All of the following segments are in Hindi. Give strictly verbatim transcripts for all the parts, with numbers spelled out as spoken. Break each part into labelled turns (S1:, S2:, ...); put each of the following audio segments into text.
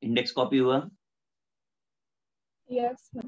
S1: इंडेक्स कॉपी हुआ?
S2: Yes ma'am.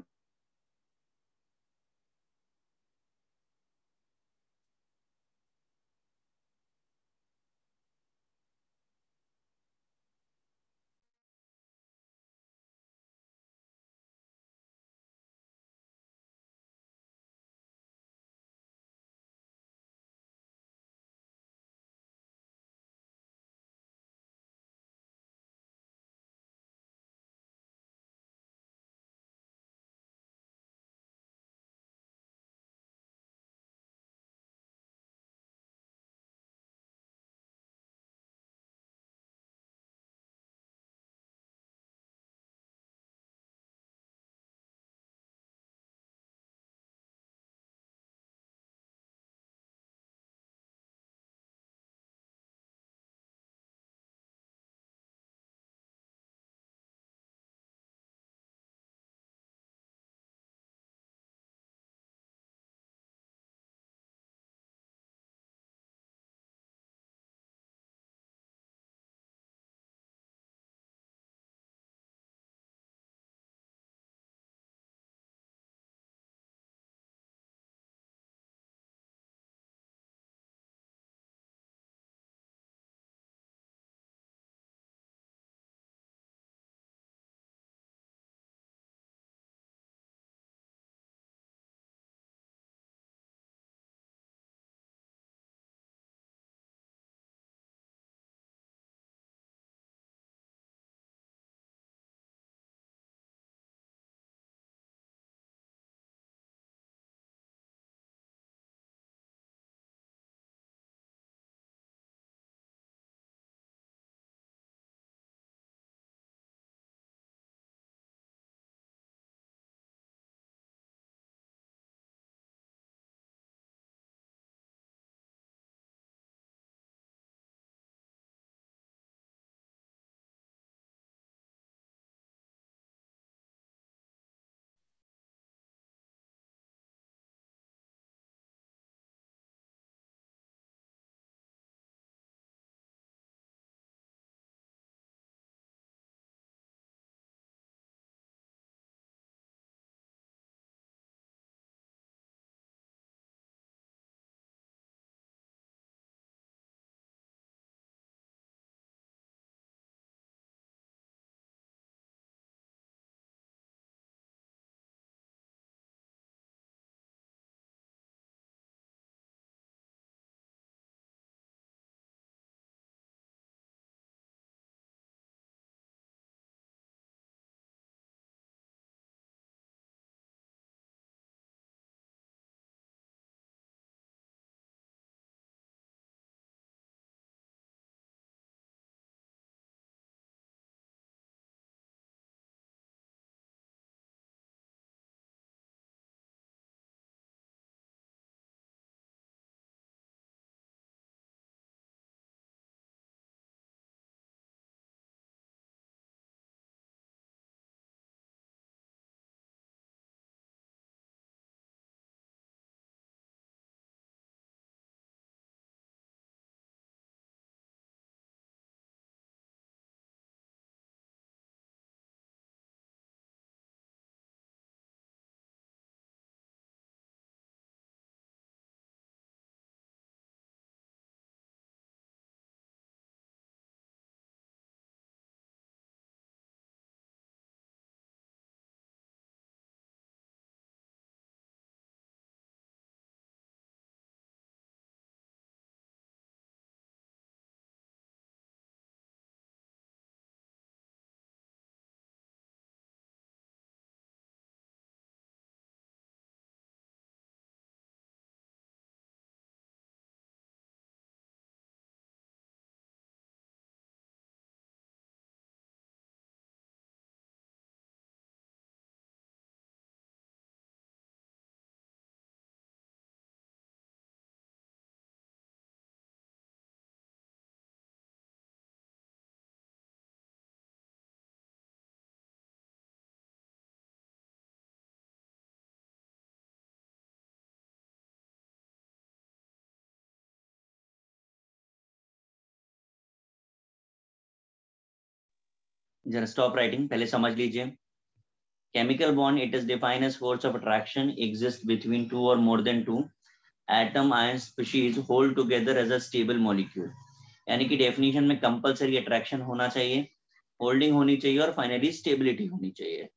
S1: जरा स्टॉप राइटिंग, पहले समझ लीजिए। Chemical bond it is defined as force of attraction exist between two और more than two atom ion species hold together as a stable molecule. यानी कि डेफिनेशन में कंपलसरी अट्रैक्शन होना चाहिए, होल्डिंग होनी चाहिए और फाइनली स्टेबिलिटी होनी चाहिए।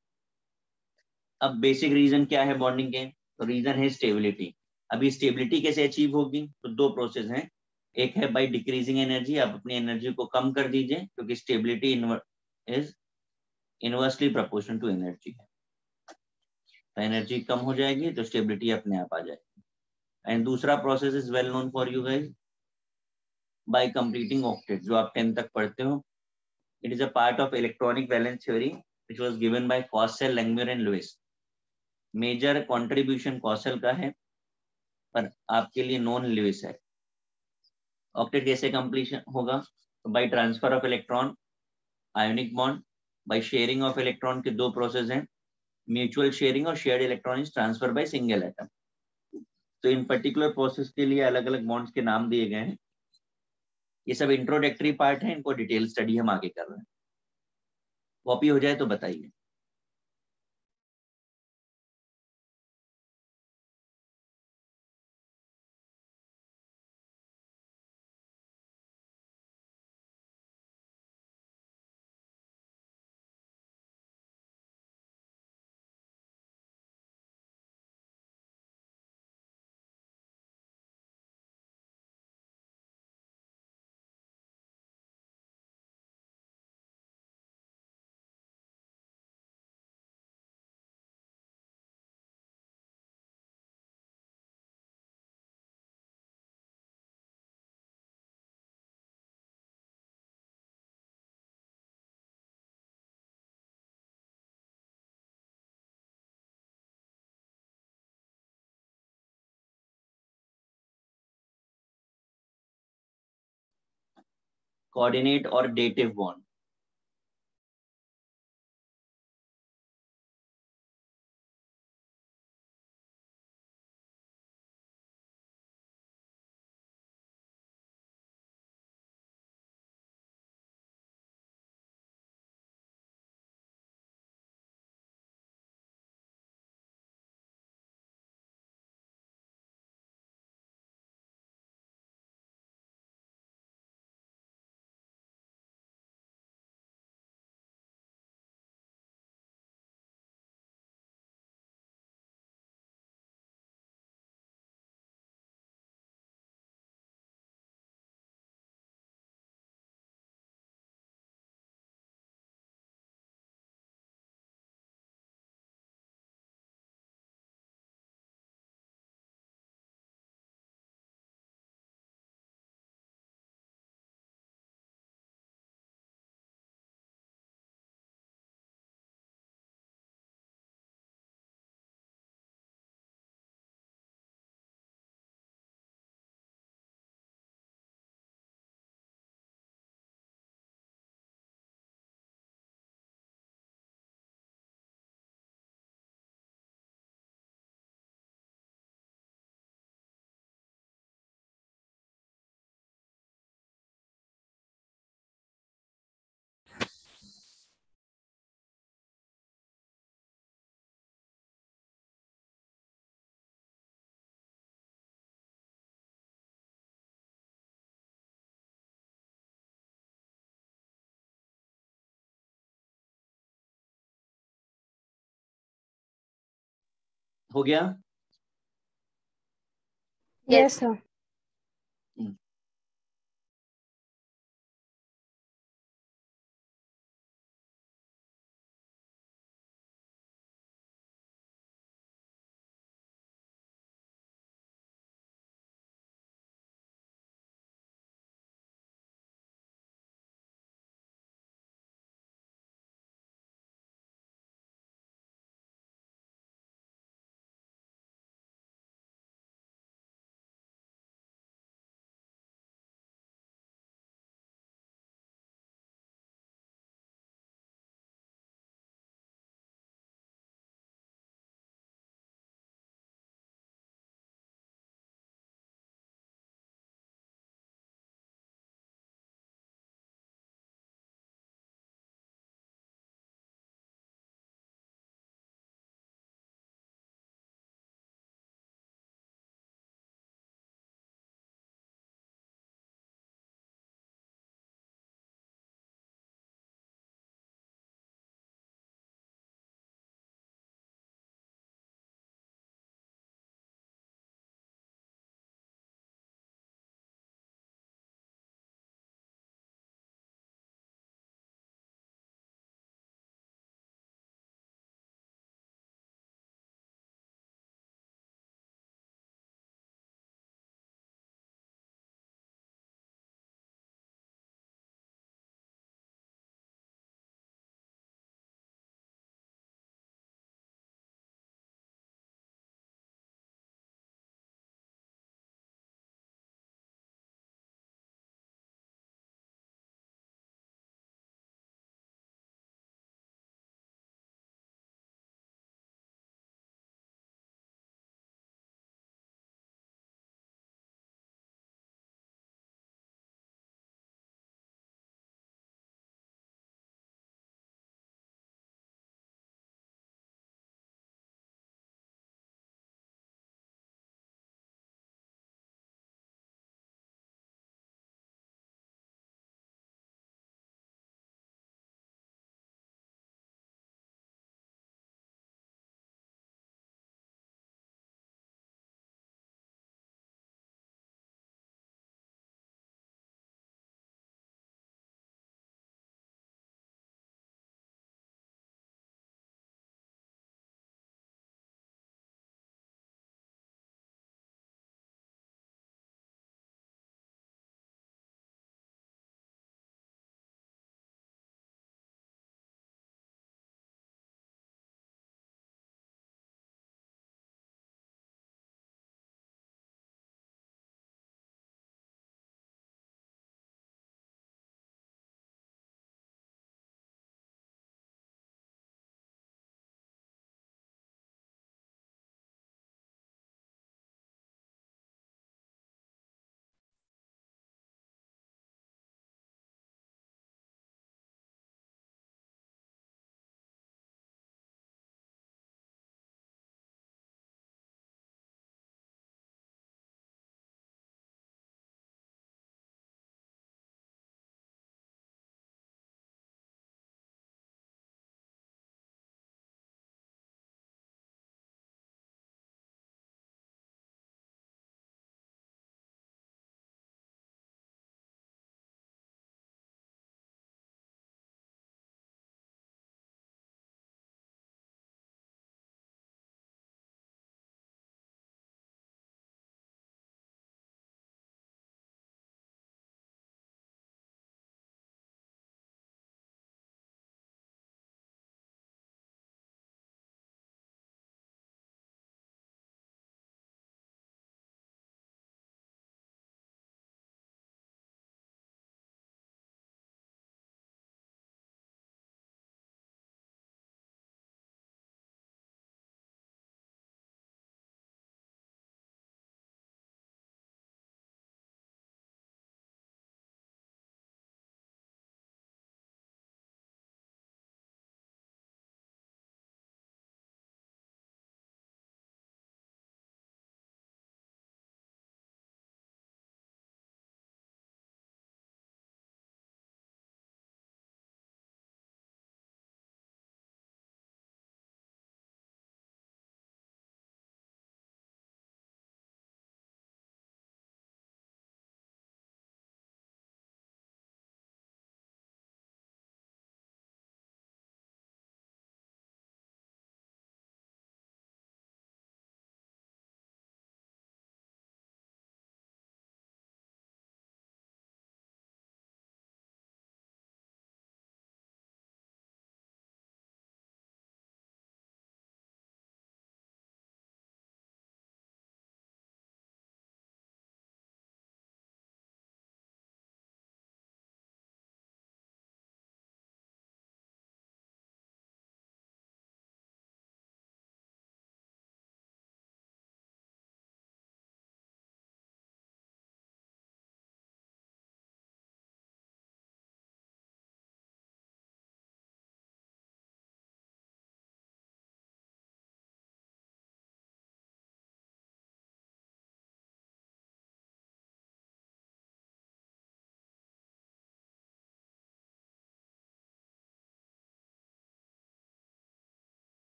S1: अब बेसिक रीजन क्या है बॉन्डिंग के? तो रीजन है स्टेबिलिटी। अभी स्टेबिलिटी कैसे अचीव होगी? तो दो प्रोसेस हैं। एक है बाय डिक्रीजिंग एनर्जी, आप अपनी एनर्जी को कम कर दीजिए क्योंकि stability is inversely proportional to energy है। तो एनर्जी कम हो जाएगी तो स्टेबिलिटी अपने आप आ जाएगी। एंड दूसरा process is well known for you guys, by completing octet, जो आप टेंथ तक पढ़ते हो। It is a part of electronic valence theory which was given by Kossel, Langmuir and Lewis. Major contribution Kossel का है पर आपके लिए नॉन लुईस है। ऑक्टेट कैसे कंप्लीशन होगा? तो by transfer of electron, ionic bond, by sharing of electron के दो प्रोसेस हैं, म्यूचुअल शेयरिंग और shared electron is transfer by single atom. तो इन पर्टिकुलर प्रोसेस के लिए अलग अलग बॉन्ड्स के नाम दिए गए हैं। ये सब इंट्रोडक्टरी पार्ट है, इनको डिटेल स्टडी हम आगे कर रहे हैं। कॉपी हो जाए तो बताइए। कोऑर्डिनेट और डेटिव बॉन्ड। हो गया?
S2: Yes sir.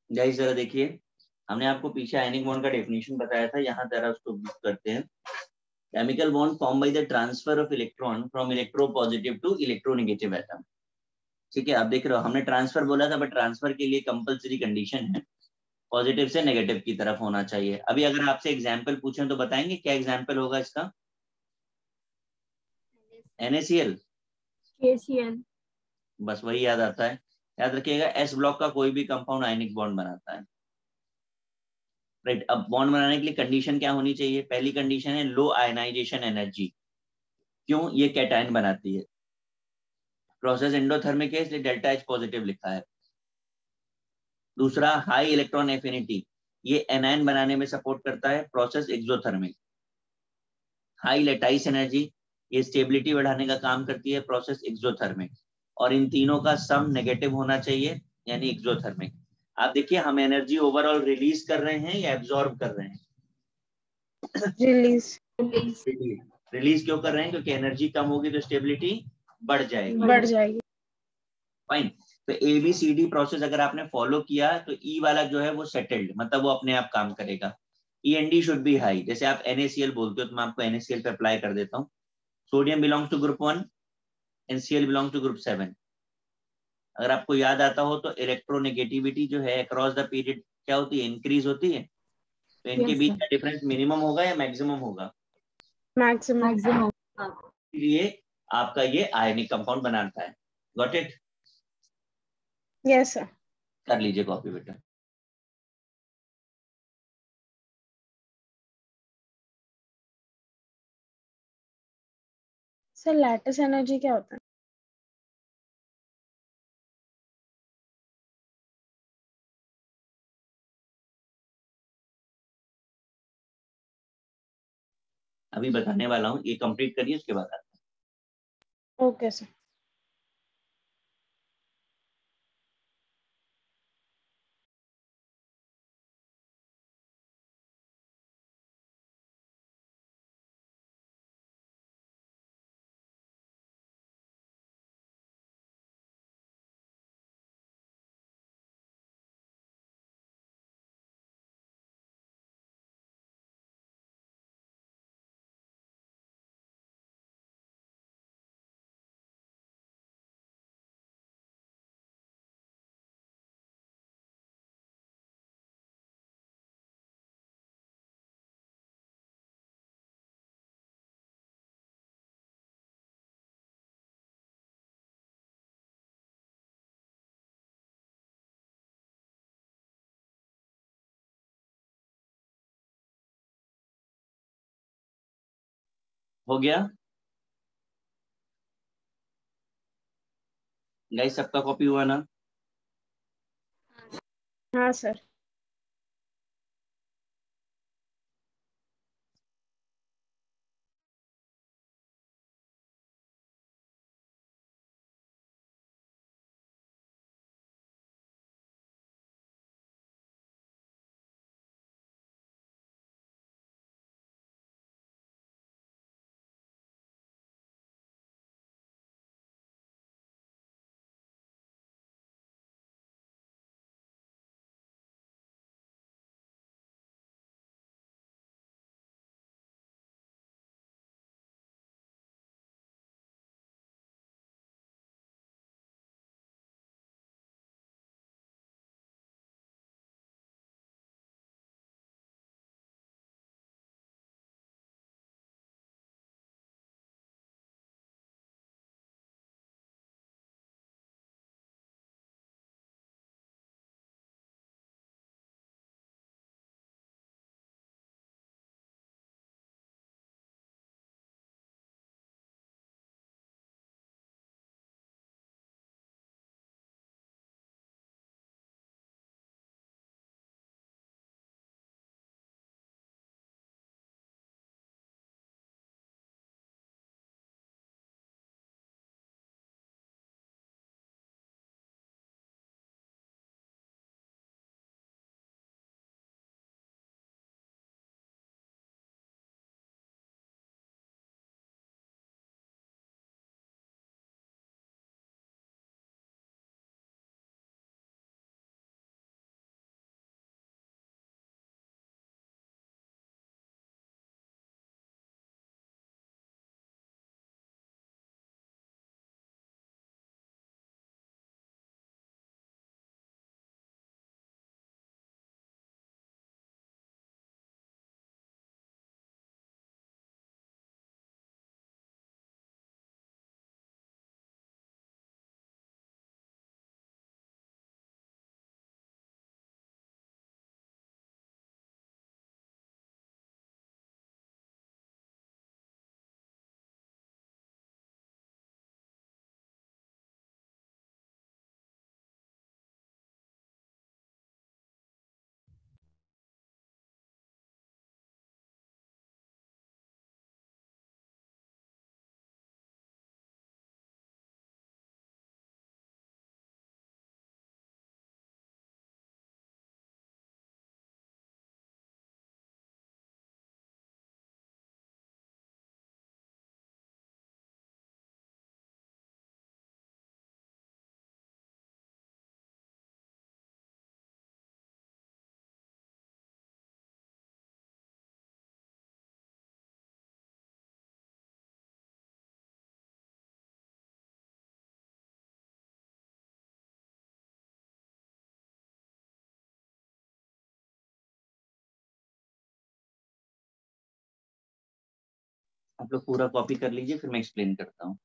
S1: गाइस जरा देखिए, हमने आपको पीछे आयनिक बॉन्ड का डेफिनेशन बताया था, यहाँ जरा उसको करते हैं। Chemical bond form by the transfer of electron from electropositive to electronegative atom. ठीक है, आप देख रहे हो हमने ट्रांसफर बोला था, बट ट्रांसफर के लिए कंपलसरी कंडीशन है पॉजिटिव से नेगेटिव की तरफ होना चाहिए। अभी अगर आपसे एग्जाम्पल पूछें तो बताएंगे क्या एग्जाम्पल होगा इसका? NaCl,
S2: KCl,
S1: बस वही याद आता है। याद रखिएगा एस ब्लॉक का कोई भी कंपाउंड आयनिक बॉन्ड बनाता है। राइट, अब बॉन्ड बनाने के लिए कंडीशन क्या होनी चाहिए? पहली कंडीशन है लो आयनाइजेशन एनर्जी। क्यों? ये कैटायन बनाती है। प्रोसेस एंडोथर्मिक है इसलिए डेल्टा एच पॉजिटिव लिखा है। दूसरा हाई इलेक्ट्रॉन एफिनिटी, ये एनायन बनाने में सपोर्ट करता है। Process exothermic. High lattice energy, ये स्टेबिलिटी बढ़ाने का काम करती है। Process exothermic. और इन तीनों का सम नेगेटिव होना चाहिए, यानी एक्सोथर्मिक। आप देखिए हम एनर्जी ओवरऑल रिलीज कर रहे हैं या एब्जॉर्ब कर रहे हैं?
S2: रिलीज।
S1: रिलीज क्यों कर रहे हैं? क्योंकि एनर्जी कम होगी तो स्टेबिलिटी बढ़ जाएगी।
S2: बढ़ जाएगी।
S1: फाइन। तो A B C D process अगर आपने फॉलो किया तो ई वाला जो है वो सेटल्ड, मतलब वो अपने आप काम करेगा। E N D should be high. जैसे आप NaCl बोलते हो तो मैं आपको NaCl पे अप्लाई कर देता हूँ। Sodium belongs to group one, NaCl belongs to group seven. अगर आपको याद आता हो तो इलेक्ट्रोनेगेटिविटी जो है अक्रॉस द पीरियड क्या होती है? इंक्रीज होती है। तो इनके
S2: Yes,
S1: बीच
S2: sir.
S1: का डिफरेंस मिनिमम होगा या मैक्सिमम होगा?
S2: मैक्सिमम। मैक्सिमम।
S1: इसलिए आपका ये आयनिक कंपाउंड बनाता है। Got it?
S2: Yes sir.
S1: कर लीजिए कॉपी बेटा।
S2: सर लैटिस एनर्जी क्या होता है?
S1: अभी बताने वाला हूँ, ये कंप्लीट करिए उसके बाद।
S2: Okay sir.
S1: हो गया गाइस, सबका कॉपी हुआ ना?
S2: हाँ सर।
S1: आप लोग पूरा कॉपी कर लीजिए, फिर मैं एक्सप्लेन करता हूँ।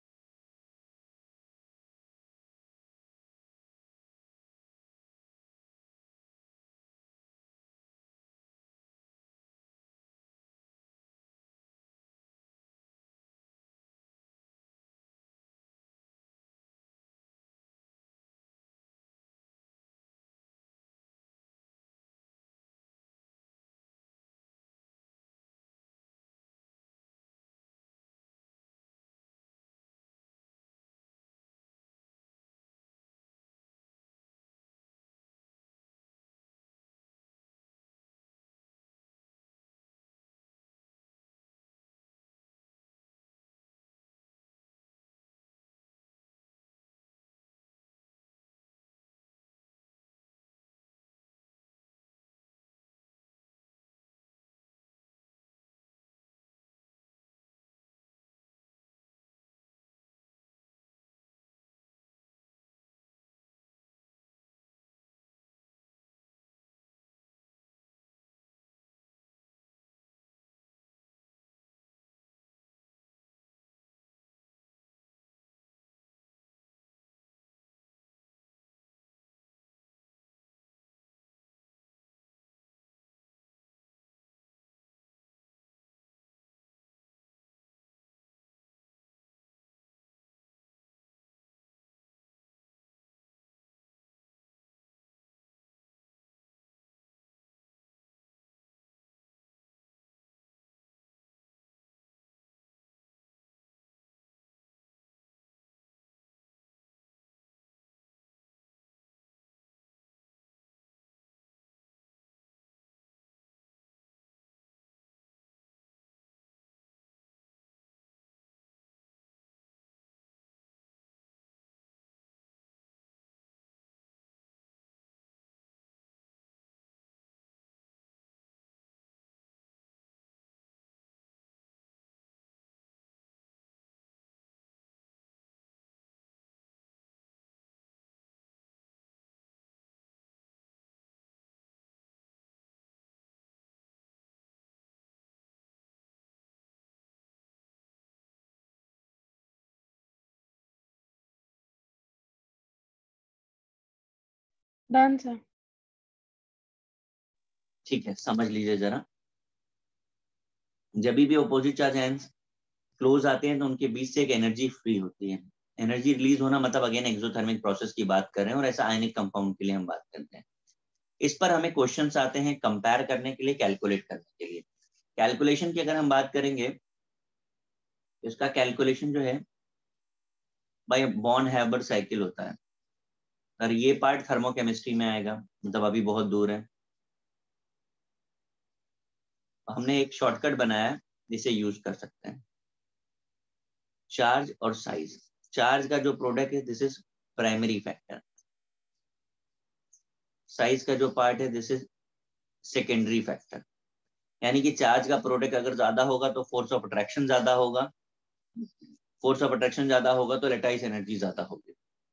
S2: Done sir.
S1: ठीक है, समझ लीजिए जरा। जब भी ऑपोजिट चार्ज आयंस क्लोज आते हैं तो उनके बीच से एक एनर्जी फ्री होती है। एनर्जी रिलीज होना मतलब अगेन एक्सोथर्मिक प्रोसेस की बात कर रहे हैं, और ऐसा आयनिक कंपाउंड के लिए हम बात करते हैं। इस पर हमें क्वेश्चंस आते हैं कंपेयर करने के लिए, कैलकुलेट करने के लिए। कैलकुलेशन की अगर हम बात करेंगे तो इसका कैलकुलेशन जो है बाय बॉन हैबर साइकिल होता है। और ये पार्ट थर्मोकेमिस्ट्री में आएगा, मतलब अभी बहुत दूर है। हमने एक शॉर्टकट बनाया जिसे यूज कर सकते हैं। चार्ज और साइज। चार्ज का जो प्रोडक्ट है this is primary factor. Size का जो पार्ट है दिस इज सेकेंडरी फैक्टर। यानी कि चार्ज का प्रोडक्ट अगर ज्यादा होगा तो फोर्स ऑफ अट्रैक्शन ज्यादा होगा, फोर्स ऑफ अट्रैक्शन ज्यादा होगा तो लेटाइस एनर्जी ज्यादा होगी।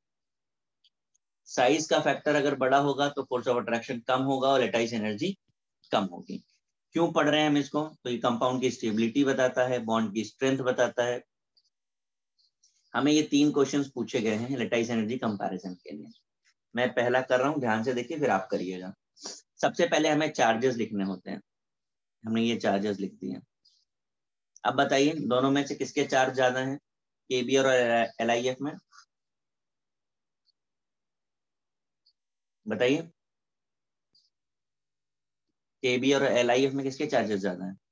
S1: साइज का फैक्टर अगर बड़ा होगा तो फोर्स ऑफ अट्रैक्शन कम होगा और लेटाइस एनर्जी कम होगी। क्यों पढ़ रहे हैं हम इसको? तो ये कंपाउंड की स्टेबिलिटी बताता है, बॉन्ड की स्ट्रेंथ बताता है। हमें ये तीन क्वेश्चंस पूछे गए हैं लेटाइस एनर्जी कंपैरिजन के लिए। मैं पहला कर रहा हूँ, ध्यान से देखिए फिर आप करिएगा। सबसे पहले हमें चार्जेस लिखने होते हैं। हमने ये चार्जेस लिख दिए। अब बताइए दोनों में से किसके चार्ज ज्यादा हैं, केबी और एलआईएफ में? बताइए केबी और एलआईएफ में किसके चार्जेस ज्यादा हैं?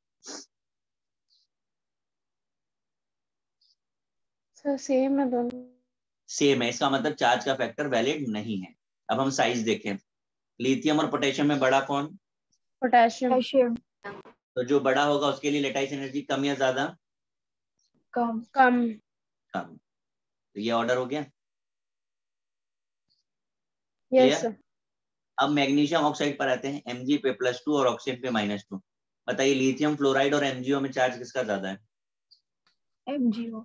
S2: सर सेम है दोनों।
S1: सेम है, इसका मतलब चार्ज का फैक्टर वैलिड नहीं है। अब हम साइज देखें, लिथियम और पोटेशियम में बड़ा कौन?
S2: पोटेशियम।
S1: तो जो बड़ा होगा उसके लिए लेटाइस एनर्जी कम या ज्यादा?
S2: कम। कम।
S1: कम। तो ये ऑर्डर हो गया,
S2: यस
S1: क्लियर?
S2: सर।
S1: अब मैग्नीशियम ऑक्साइड पर आते हैं, एमजी पे प्लस टू और ऑक्सीजन पे माइनस टू। बताइए लिथियम फ्लोराइड और एमजीओ में चार्ज किसका ज्यादा है?
S2: एमजीओ।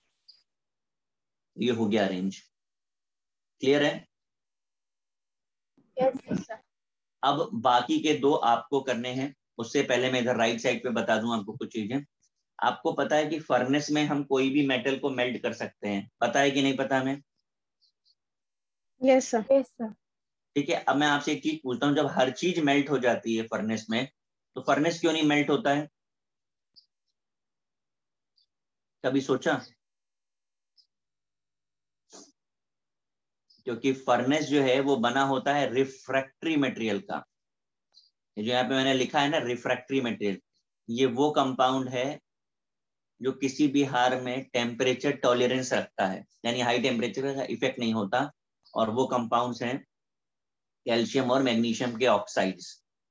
S1: ये हो गया अरेंज, क्लियर है?
S2: Yes sir.
S1: अब बाकी के दो आपको करने हैं। उससे पहले मैं इधर राइट साइड पे बता दूं आपको कुछ चीजें। आपको पता है कि फर्नेस में हम कोई भी मेटल को मेल्ट कर सकते हैं, पता है कि नहीं पता हमें?
S2: Yes sir. Yes sir.
S1: ठीक है, अब मैं आपसे एक चीज पूछता हूँ, जब हर चीज मेल्ट हो जाती है फर्नेस में, तो फर्नेस क्यों नहीं मेल्ट होता है? कभी सोचा? क्योंकि फर्नेस जो है वो बना होता है रिफ्रैक्टरी मटेरियल का। जो यहाँ पे मैंने लिखा है ना रिफ्रैक्टरी मटेरियल, ये वो कंपाउंड है जो किसी भी हार में टेम्परेचर टॉलरेंस रखता है, यानी हाई टेम्परेचर का इफेक्ट नहीं होता। और वो कंपाउंड्स हैं कैल्शियम और मैग्नीशियम के ऑक्साइड्स।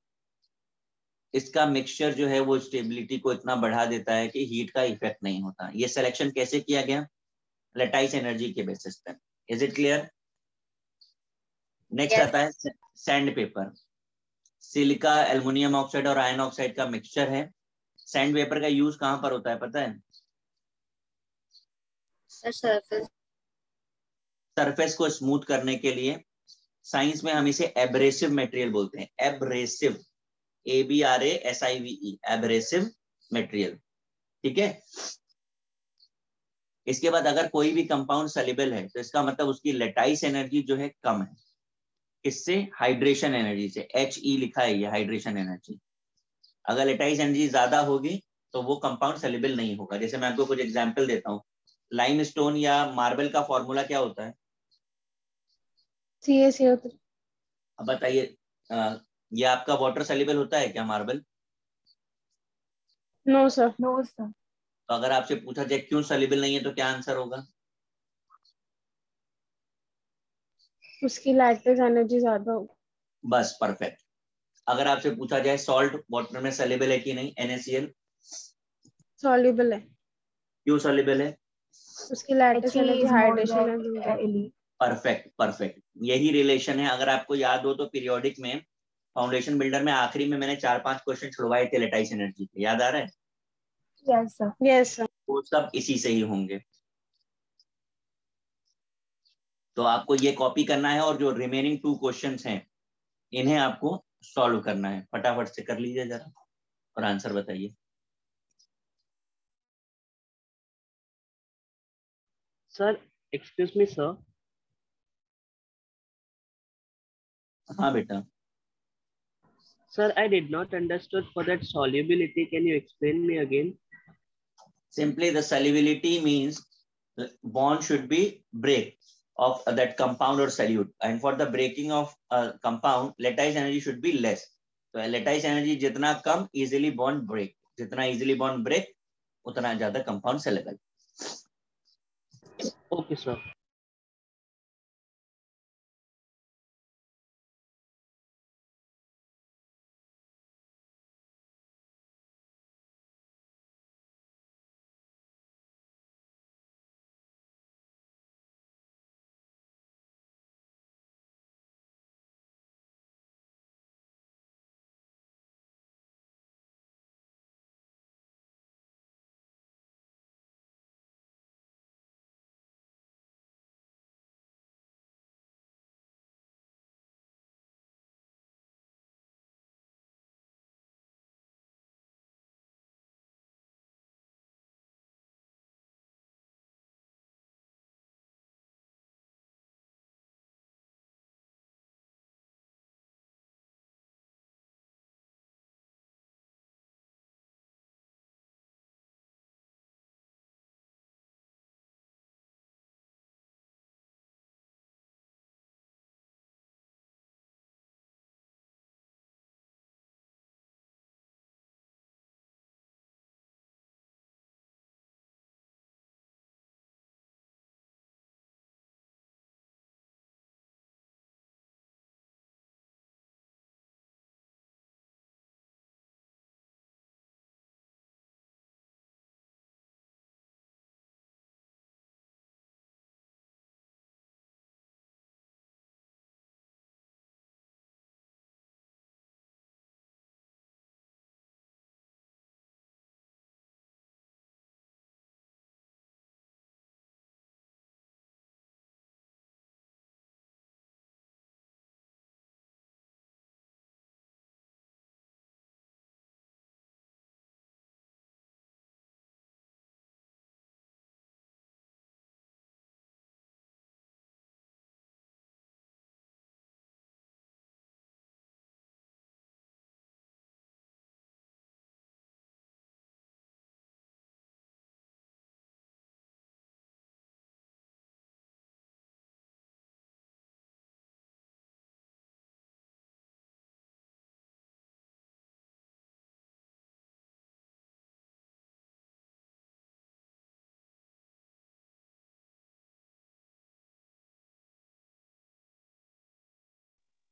S1: इसका मिक्सचर जो है वो स्टेबिलिटी को इतना बढ़ा देता है कि हीट का इफेक्ट नहीं होता। ये सिलेक्शन कैसे किया गया? लेटाइस एनर्जी के बेसिस पे। Is it clear? नेक्स्ट आता है sand paper. Silica, aluminium oxide और आयरन ऑक्साइड का मिक्सचर है। सैंड पेपर का यूज कहां पर होता है पता है?
S3: सरफेस
S1: सरफेस को स्मूथ करने के लिए। साइंस में हम इसे एब्रेसिव मटेरियल बोलते हैं, abrasive, A B R A S I V E, abrasive material. ठीक है, इसके बाद अगर कोई भी कंपाउंड सॉल्युबल है तो इसका मतलब उसकी लेटाइस एनर्जी जो है कम है। किससे? हाइड्रेशन एनर्जी से। एच ई लिखा है ये हाइड्रेशन एनर्जी। अगर लेटाइस एनर्जी ज्यादा होगी तो वो कंपाउंड सॉल्युबल नहीं होगा। जैसे मैं आपको कुछ एग्जांपल देता हूँ, लाइमस्टोन या मार्बल का फॉर्मूला क्या होता है?
S2: C A C O three.
S1: अब बताइए, ये आपका वाटर सॉल्युबल होता है क्या marble?
S2: No sir. No sir.
S1: तो अगर आपसे पूछा जाए क्यों सॉल्युबल नहीं है तो क्या आंसर होगा?
S2: उसकी लैक्टिक एनर्जी ज्यादा होगी।
S1: बस परफेक्ट। अगर आपसे पूछा जाए सॉल्ट वाटर में सॉल्युबल है कि नहीं, N A C L
S2: soluble है।
S1: क्यों सॉल्युबल है?
S2: उसकी lattice energy hydration energy.
S1: Perfect perfect, यही रिलेशन है। अगर आपको याद हो तो पीरियोडिक में फाउंडेशन बिल्डर में आखिरी में मैंने चार पांच क्वेश्चन छुड़वाए थे लेटाइस एनर्जी के, याद आ रहा है?
S2: Yes sir. Yes sir.
S1: वो सब इसी से ही होंगे। तो आपको ये कॉपी करना है और जो रिमेनिंग टू क्वेश्चंस हैं इन्हें आपको सॉल्व करना है। फटाफट से कर लीजिए जरा और आंसर बताइए।
S4: Sir, excuse me sir.
S1: हाँ बेटा।
S4: Sir, I did not understood for that solubility. Can you explain me again?
S1: Simply the solubility means the bond should be break of that compound or solute, and for the breaking of a compound lattice energy should be less. तो lattice energy जितना कम easily bond break, जितना easily bond break उतना ज्यादा compound soluble।
S4: Okay, sir.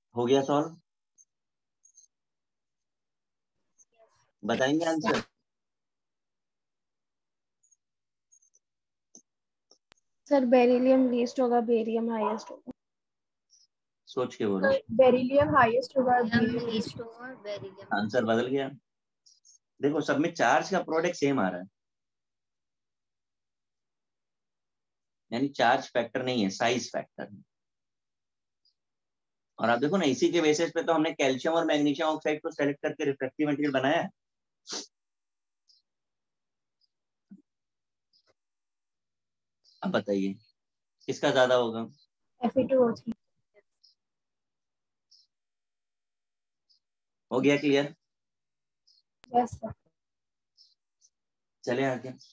S1: हो गया सॉल्व? बताएंगे आंसर?
S2: सर बेरिलियम लीस्ट होगा, बेरियम हाईएस्ट होगा।
S1: सोच के बोलो।
S2: बेरिलियम हाईएस्ट होगा,
S3: बेरिलियम लीस्ट होगा, बेरिलियम
S1: आंसर बदल गया। देखो सब में चार्ज का प्रोडक्ट सेम आ रहा है, यानी चार्ज फैक्टर नहीं है, साइज फैक्टर है। और आप देखो ना, इसी के बेसिस पे तो हमने कैल्शियम और मैग्नीशियम ऑक्साइड को सेलेक्ट करके रिफ्रैक्टिव मटेरियल बनाया है। अब बताइए किसका ज्यादा होगा?
S2: F E two O three.
S1: हो गया क्लियर?
S2: Yes sir.
S1: चले आगे।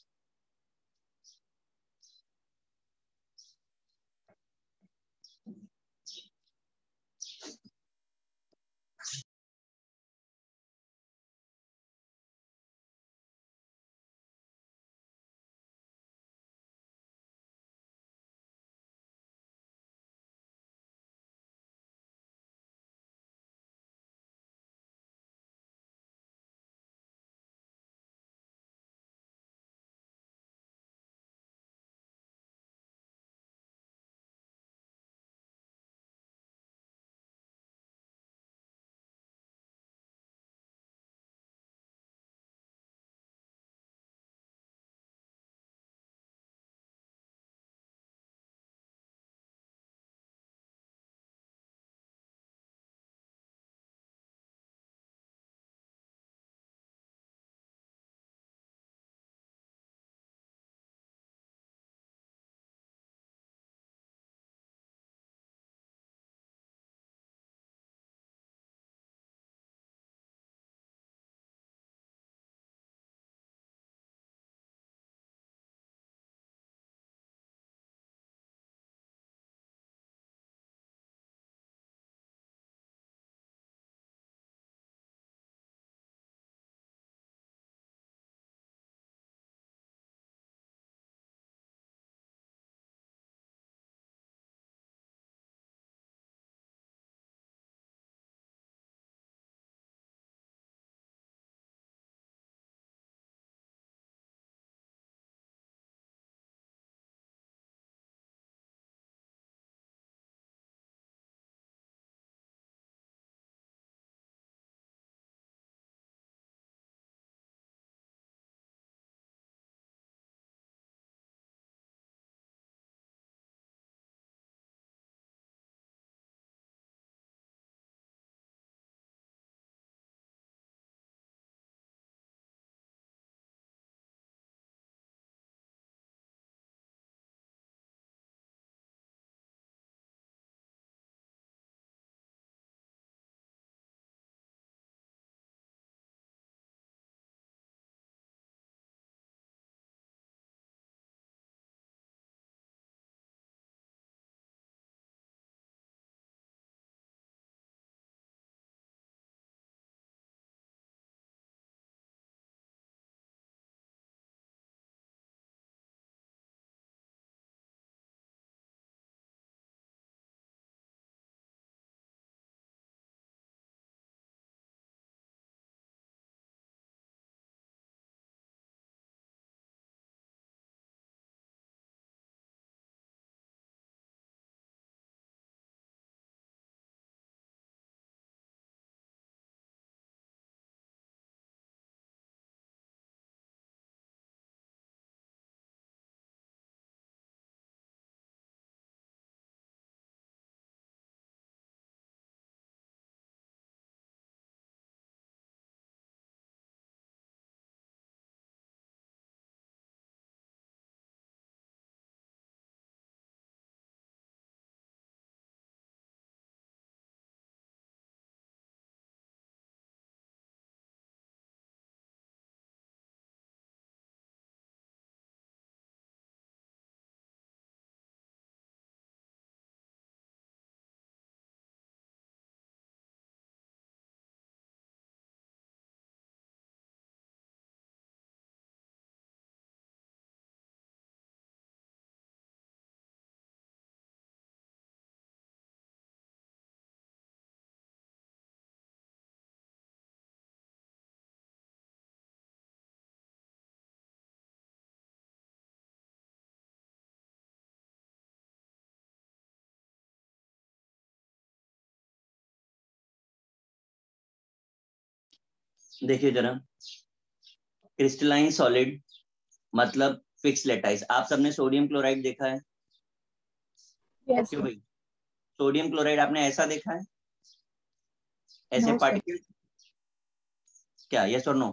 S1: देखिए जरा, क्रिस्टलाइन सॉलिड मतलब फिक्स लेटाइस। आप सबने सोडियम क्लोराइड देखा है?
S2: यस
S1: क्यों
S2: सर।
S1: भाई, सोडियम क्लोराइड आपने ऐसा देखा है, ऐसे
S2: नो सर।
S1: पार्टिकल? क्या यस और नो?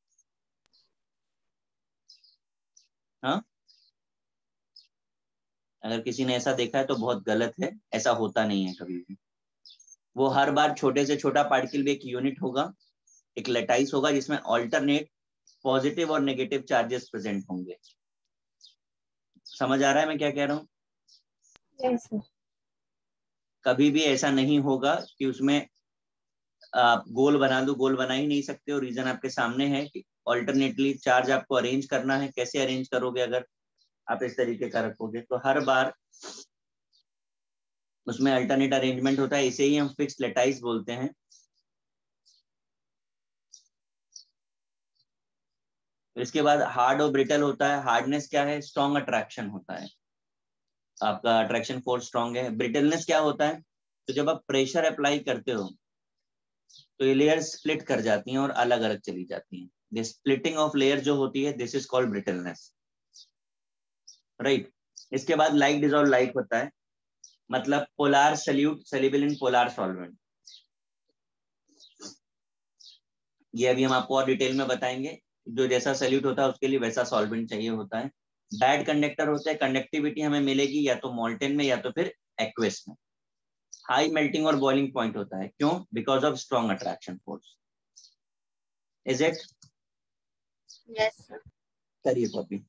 S1: हाँ, अगर किसी ने ऐसा देखा है तो बहुत गलत है, ऐसा होता नहीं है कभी भी। वो हर बार छोटे से छोटा पार्टिकल भी एक यूनिट होगा, एक लेटाइस होगा जिसमें ऑल्टरनेट पॉजिटिव और नेगेटिव चार्जेस प्रेजेंट होंगे। समझ आ रहा है मैं क्या कह रहा हूँ?
S2: Yes sir.
S1: कभी भी ऐसा नहीं होगा कि उसमें आप गोल बना दो, गोल बना ही नहीं सकते हो। रीजन आपके सामने है कि ऑल्टरनेटली चार्ज आपको अरेंज करना है। कैसे अरेंज करोगे अगर आप इस तरीके का रखोगे? तो हर बार उसमें अल्टरनेट अरेंजमेंट होता है, इसे ही हम फिक्स लेटाइस बोलते हैं। इसके बाद हार्ड और ब्रिटल होता है। हार्डनेस क्या है? स्ट्रॉन्ग अट्रैक्शन होता है, आपका अट्रैक्शन फोर्स स्ट्रॉन्ग है। ब्रिटलनेस क्या होता है? तो जब आप प्रेशर अप्लाई करते हो तो ये लेयर स्प्लिट कर जाती हैं और अलग अलग चली जाती हैं। दिस स्प्लिटिंग ऑफ लेयर जो होती है, this is called brittleness, right. इसके बाद लाइट डिजॉल्व लाइट होता है, मतलब polar solute soluble in polar solvent. ये अभी हम आपको और डिटेल में बताएंगे। जो जैसा सल्यूट होता है उसके लिए वैसा सॉल्वेंट चाहिए होता है। बैड कंडक्टर होता है, कंडक्टिविटी हमें मिलेगी या तो मोल्टेन में या तो फिर एक्वेस में। हाई मेल्टिंग और बॉइलिंग पॉइंट होता है, क्यों? Because of strong attraction force. Is it?
S3: Yes, sir.
S1: करिए कॉपी।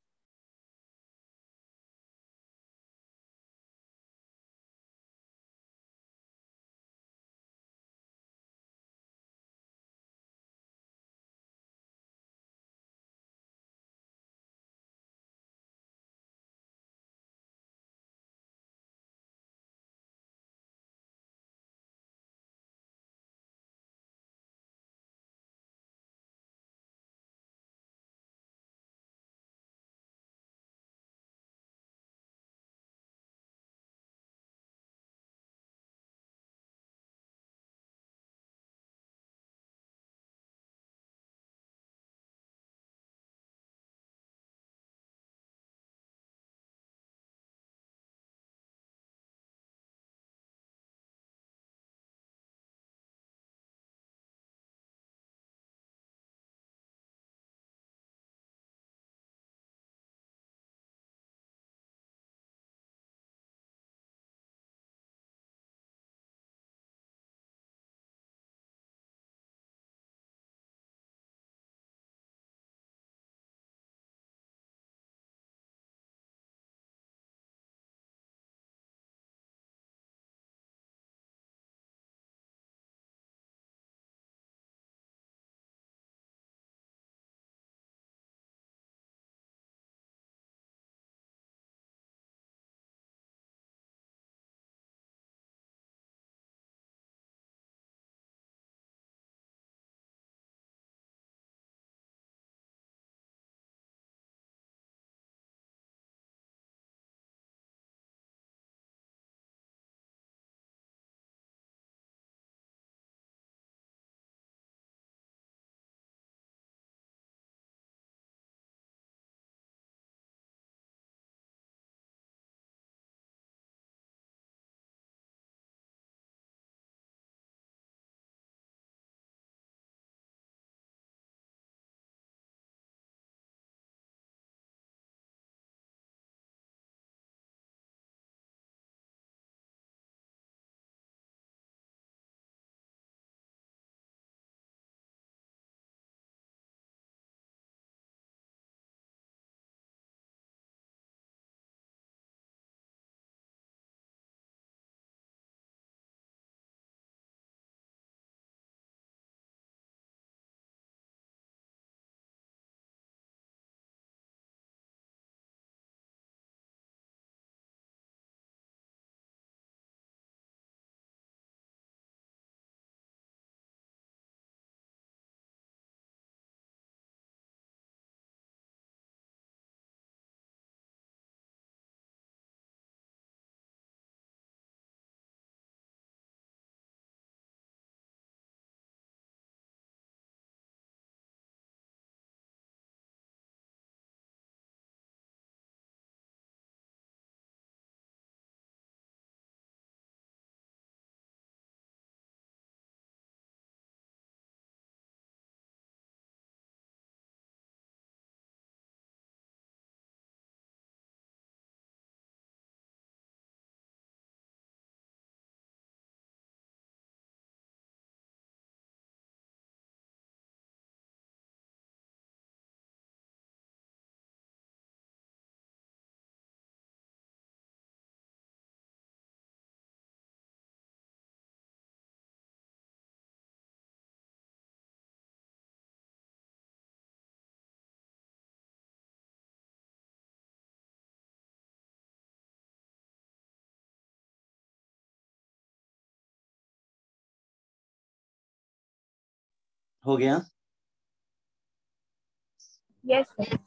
S1: हो गया?
S3: Yes, sir.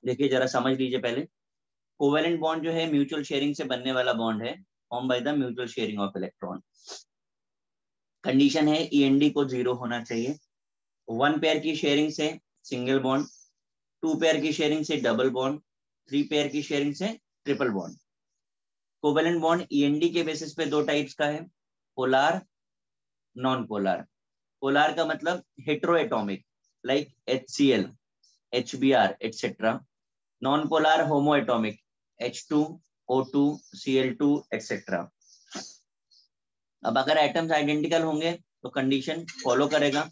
S1: देखिए जरा समझ लीजिए पहले, कोवेलेंट बॉन्ड जो है म्यूचुअल शेयरिंग से बनने वाला बॉन्ड है, form by the mutual sharing of electron. Condition है ई एन डी को जीरो होना चाहिए। वन पेयर की शेयरिंग से सिंगल बॉन्ड, टू पेयर की शेयरिंग से डबल बॉन्ड, थ्री पेयर की शेयरिंग से triple bond. Covalent bond E N D के बेसिस पे दो टाइप्स का है, पोलार, नॉन पोलार। पोलार का मतलब heteroatomic, like H C L, H B R etcetera. Non polar homoatomic, H two, O two, C L two etcetera. अब अगर एटम्स आइडेंटिकल होंगे तो कंडीशन फॉलो करेगा।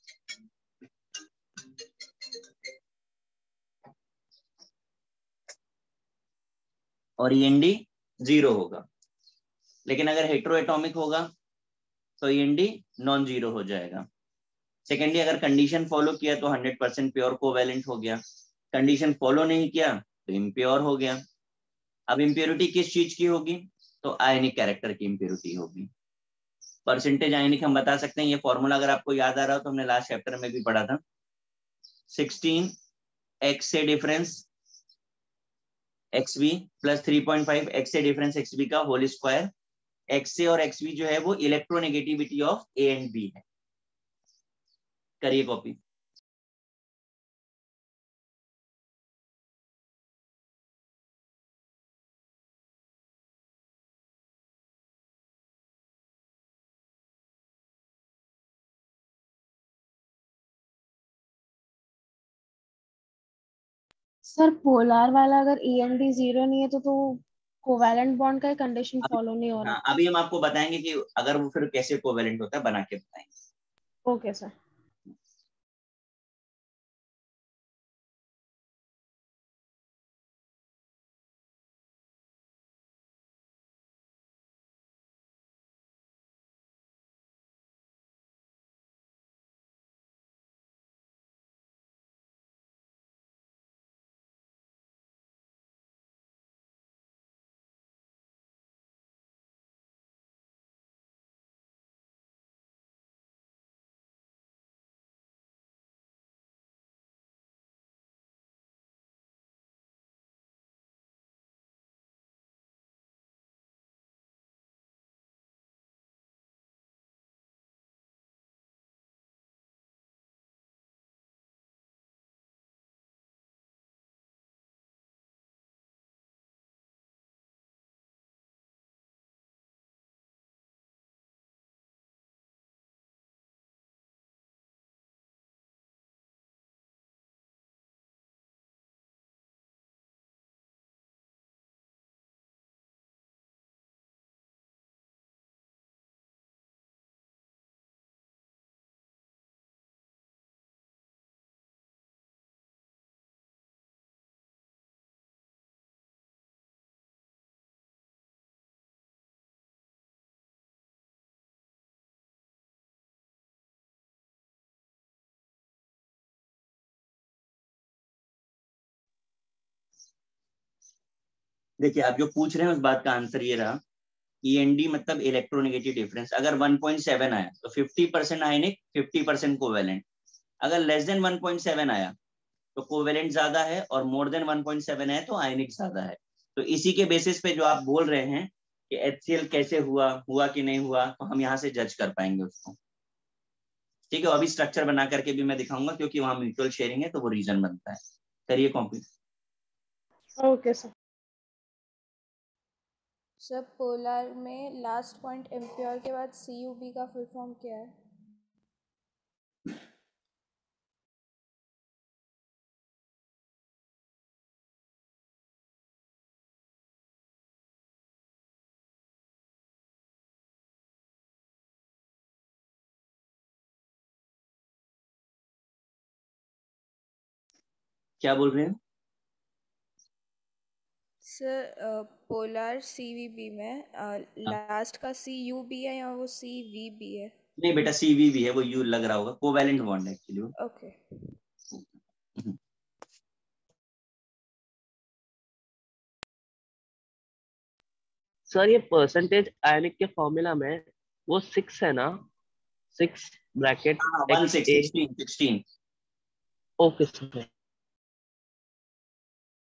S1: और ई एन डी जीरो होगा। लेकिन अगर हेट्रोएटॉमिक होगा तो E N D non zero हो जाएगा। सेकेंडली, अगर कंडीशन फॉलो किया तो हंड्रेड परसेंट प्योर कोवेलेंट हो गया, कंडीशन फॉलो नहीं किया तो इम्प्योर हो गया। अब इम्प्योरिटी किस चीज की होगी, तो आयनिक कैरेक्टर की इम्प्योरिटी होगी। परसेंटेज आयनिक हम बता सकते हैं, ये फॉर्मूला अगर आपको याद आ रहा हो तो हमने लास्ट चैप्टर में भी पढ़ा था। सिक्सटीन एक्स से difference X B plus three point five X से डिफरेंस एक्स बी का होल स्क्वायर। एक्स से और एक्स बी जो है वो electronegativity of A and B है। करिए कॉपी।
S2: सर पोलार वाला अगर ई एन डी जीरो नहीं है तो तो कोवैलेंट बॉन्ड का कंडीशन
S1: अभी
S2: फॉलो नहीं हो रहा।
S1: हाँ, अभी हम आपको बताएंगे कि अगर वो फिर कैसे कोवेलेंट होता है, बना के बताएंगे।
S2: Okay sir.
S1: देखिए आप जो पूछ रहे हैं उस बात का आंसर ये रहा, ई एन डी मतलब इलेक्ट्रोनेगेटिव डिफरेंस। अगर वन पॉइंट सेवन आया तो fifty percent ionic, fifty percent covalent. अगर less than one point seven आया तो कोवेलेंट ज्यादा है, और more than one point seven है तो आयनिक ज्यादा है। तो इसी के बेसिस पे जो आप बोल रहे हैं कि एच सी एल कैसे हुआ हुआ कि नहीं हुआ, तो हम यहाँ से जज कर पाएंगे उसको। ठीक है, अभी स्ट्रक्चर बना करके भी मैं दिखाऊंगा, क्योंकि वहां म्यूचुअल शेयरिंग है तो वो रीजन बनता है। करिए copy.
S2: Okay sir.
S3: Sir polar में लास्ट पॉइंट इम्प्योर के बाद सी यू बी का फुल फॉर्म क्या है?
S1: क्या बोल रहे हैं?
S3: Sir polar C V B में लास्ट का सी यू बी है या वो सी वी बी है?
S1: नहीं बेटा, सीवी भी है, वो यू लग रहा होगा, कोवैलेंट बॉन्ड है एक्चुअली वो।
S3: ओके।
S4: सर ये परसेंटेज आयनिक के फॉर्मूला में वो सिक्स है ना? सिक्स ब्रैकेट
S1: हाँ, one
S4: X
S1: six
S4: A.
S1: Sixteen sixteen.
S4: Okay sir.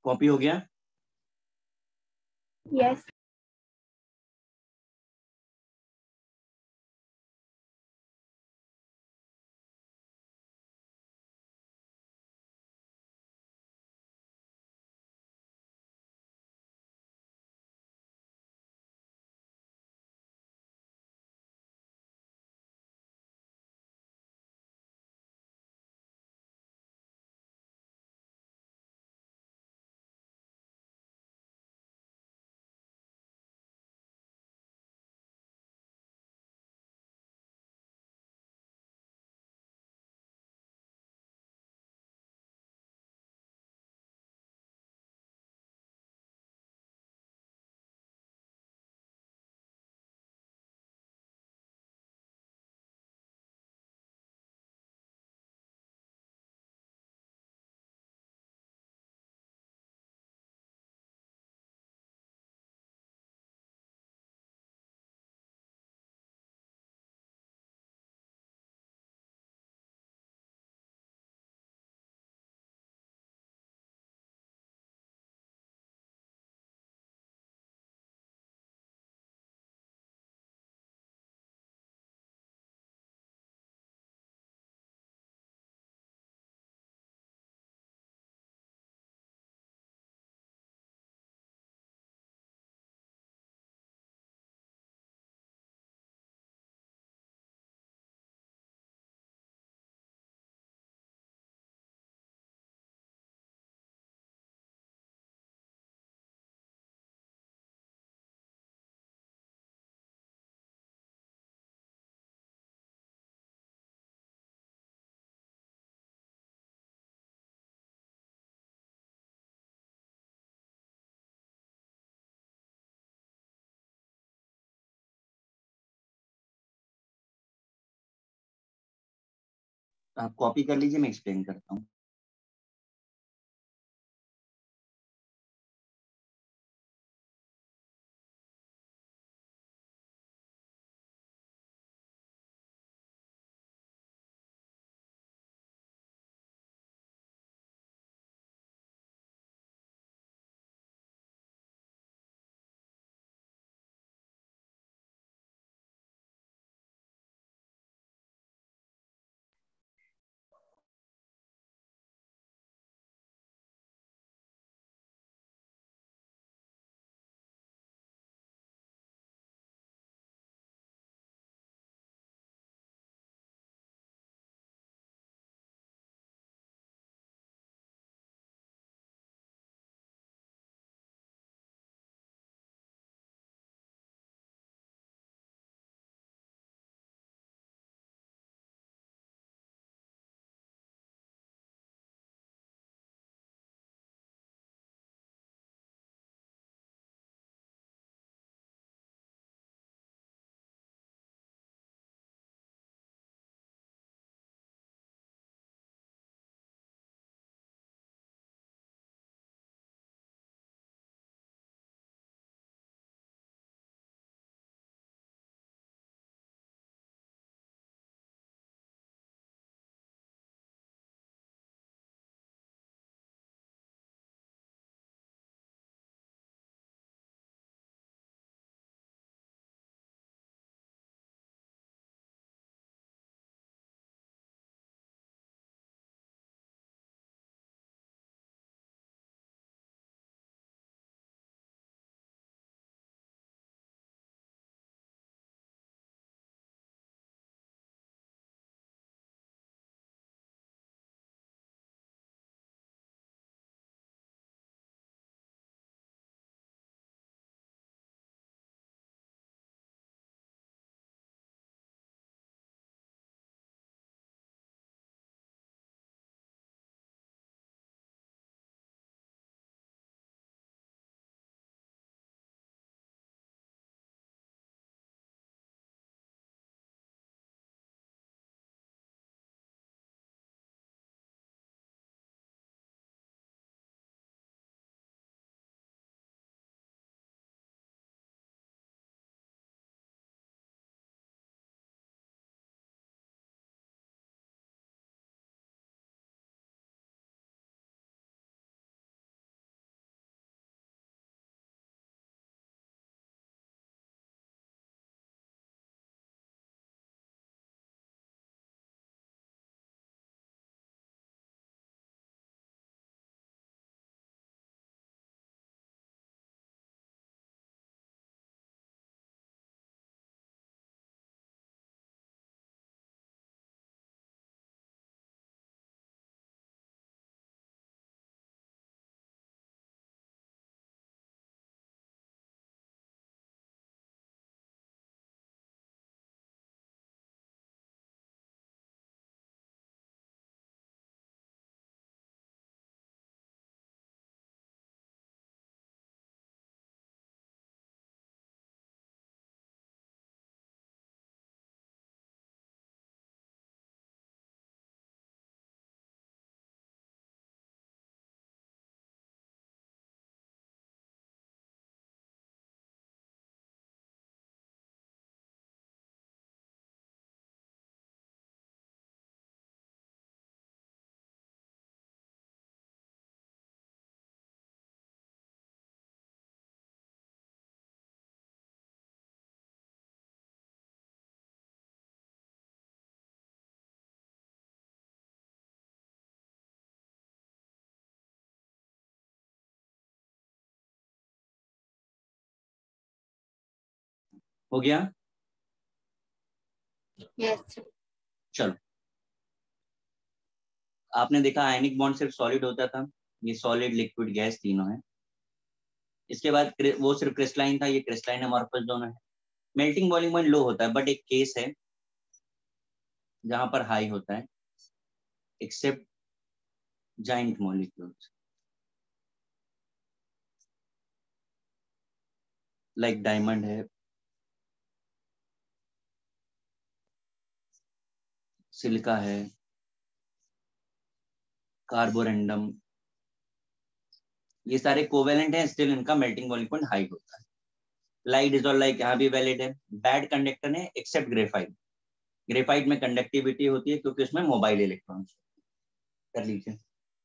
S1: Copy हो गया?
S2: यस।
S1: आप कॉपी कर लीजिए, मैं एक्सप्लेन करता हूँ। हो गया?
S5: यस।
S1: चलो, आपने देखा आयनिक बॉन्ड सिर्फ सॉलिड होता था, ये सॉलिड लिक्विड गैस तीनों है। इसके बाद वो सिर्फ क्रिस्टलाइन था, ये क्रिस्टलाइन अमॉर्फस दोनों है। मेल्टिंग बॉइलिंग पॉइंट लो होता है, बट एक केस है जहां पर हाई होता है, except giant molecules like diamond है, सिलिका है, कार्बोरेंडम, ये सारे कोवेलेंट हैं, स्टिल इनका मेल्टिंग बॉइलिंग पॉइंट हाई होता है। लाइट डिसॉल्व लाइक यहाँ भी वैलिड है। बैड कंडक्टर है एक्सेप्ट ग्रेफाइट, ग्रेफाइट में कंडक्टिविटी होती है क्योंकि उसमें मोबाइल इलेक्ट्रॉन्स। कर लीजिए।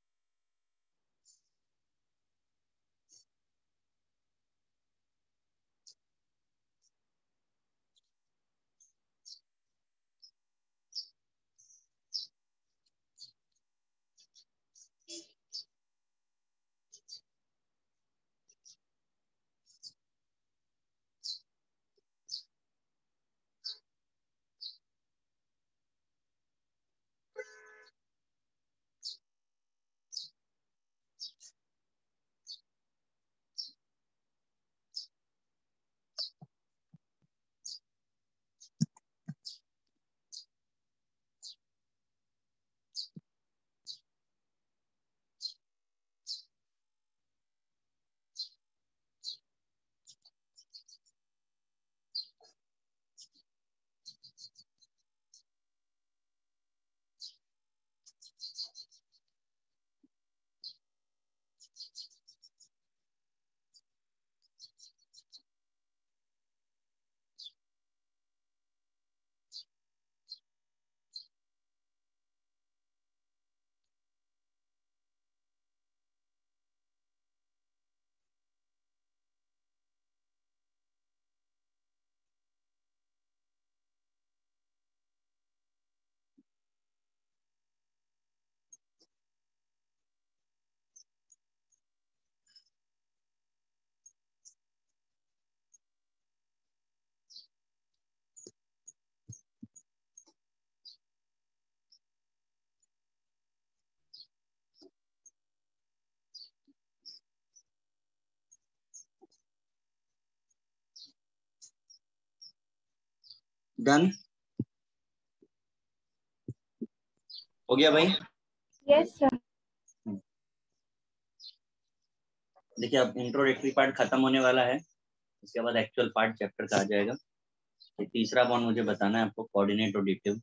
S1: डन हो गया भाई?
S5: Yes sir.
S1: देखिए अब इंट्रोडक्टरी पार्ट खत्म होने वाला है, इसके बाद एक्चुअल पार्ट चैप्टर का आ जाएगा। तो तीसरा बॉन्ड मुझे बताना है आपको, कोऑर्डिनेट और डिक्टिव।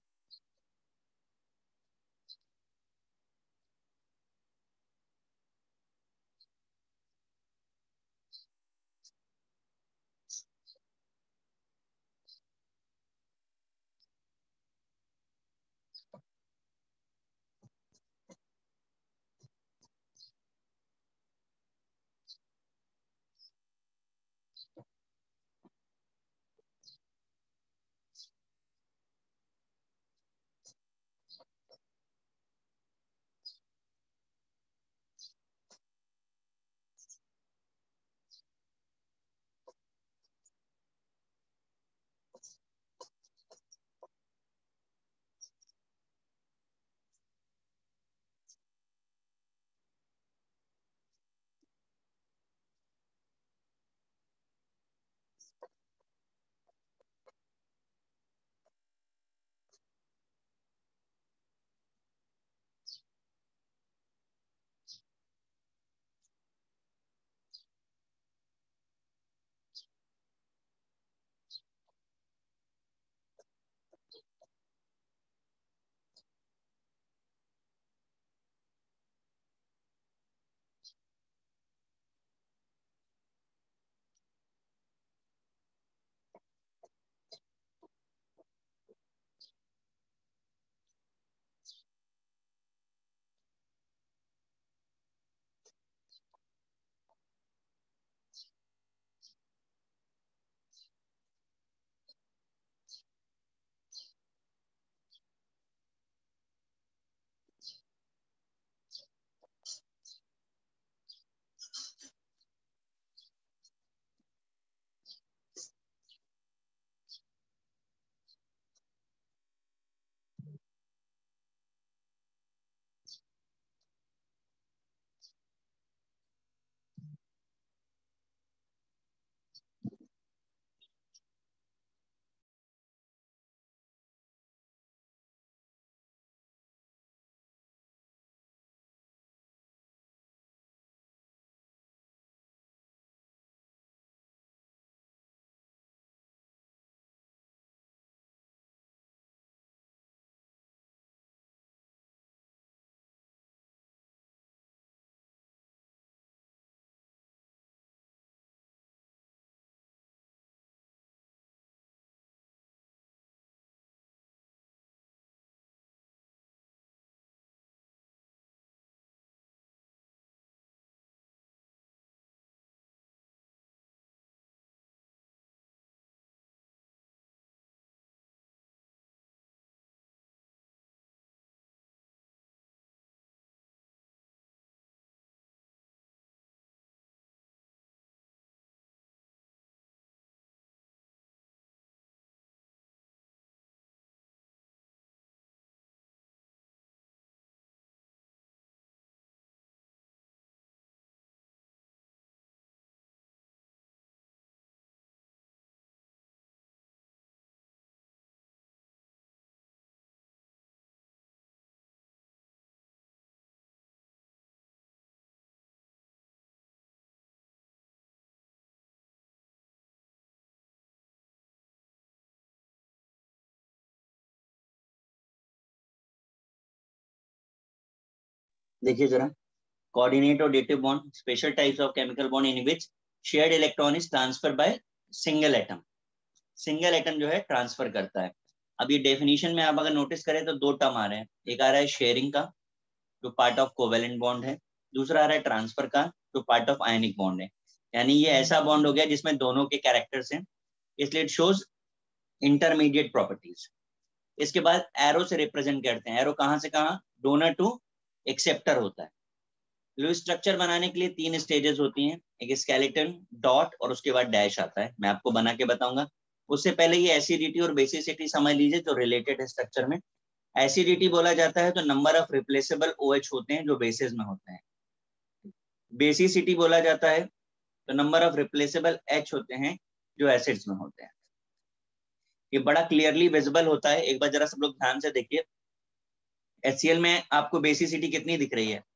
S1: देखिए जरा, कोऑर्डिनेट और dative bond, special types of chemical bond in which shared electron is transfer by single atom. Single atom जो है ट्रांसफर करता है। अब ये डेफिनेशन में आप अगर नोटिस करें तो दो टर्म आ रहे हैं, एक आ रहा है शेयरिंग का जो पार्ट ऑफ कोवेलेंट बॉन्ड है, दूसरा आ रहा है ट्रांसफर का जो पार्ट ऑफ आयनिक बॉन्ड है। यानी ये ऐसा बॉन्ड हो गया जिसमें दोनों के कैरेक्टर्स हैं, इसलिए इट शोज इंटरमीडिएट प्रॉपर्टीज। इसके बाद एरो से रिप्रेजेंट करते हैं, एरो कहाँ से कहाँ, डोनर टू एक्सेप्टर होता है। लुईस स्ट्रक्चर बनाने के लिए तीन स्टेजेस होती हैं, एक स्केलेटन, डॉट और उसके बाद डैश आता है, मैं आपको बना के बताऊंगा। उससे पहले ये एसिडिटी और बेसिसिटी समझ लीजिए जो रिलेटेड है स्ट्रक्चर में। एसिडिटी बोला जाता है तो नंबर ऑफ रिप्लेसेबल ओएच होते हैं जो बेसिस में होते हैं। बेसिसिटी बोला जाता है तो नंबर ऑफ रिप्लेसेबल एच होते हैं जो एसिड्स में होते हैं। ये बड़ा क्लियरली विजिबल होता है, एक बार जरा सब लोग ध्यान से देखिए। एचसीएल में आपको बेसिसिटी कितनी दिख रही है,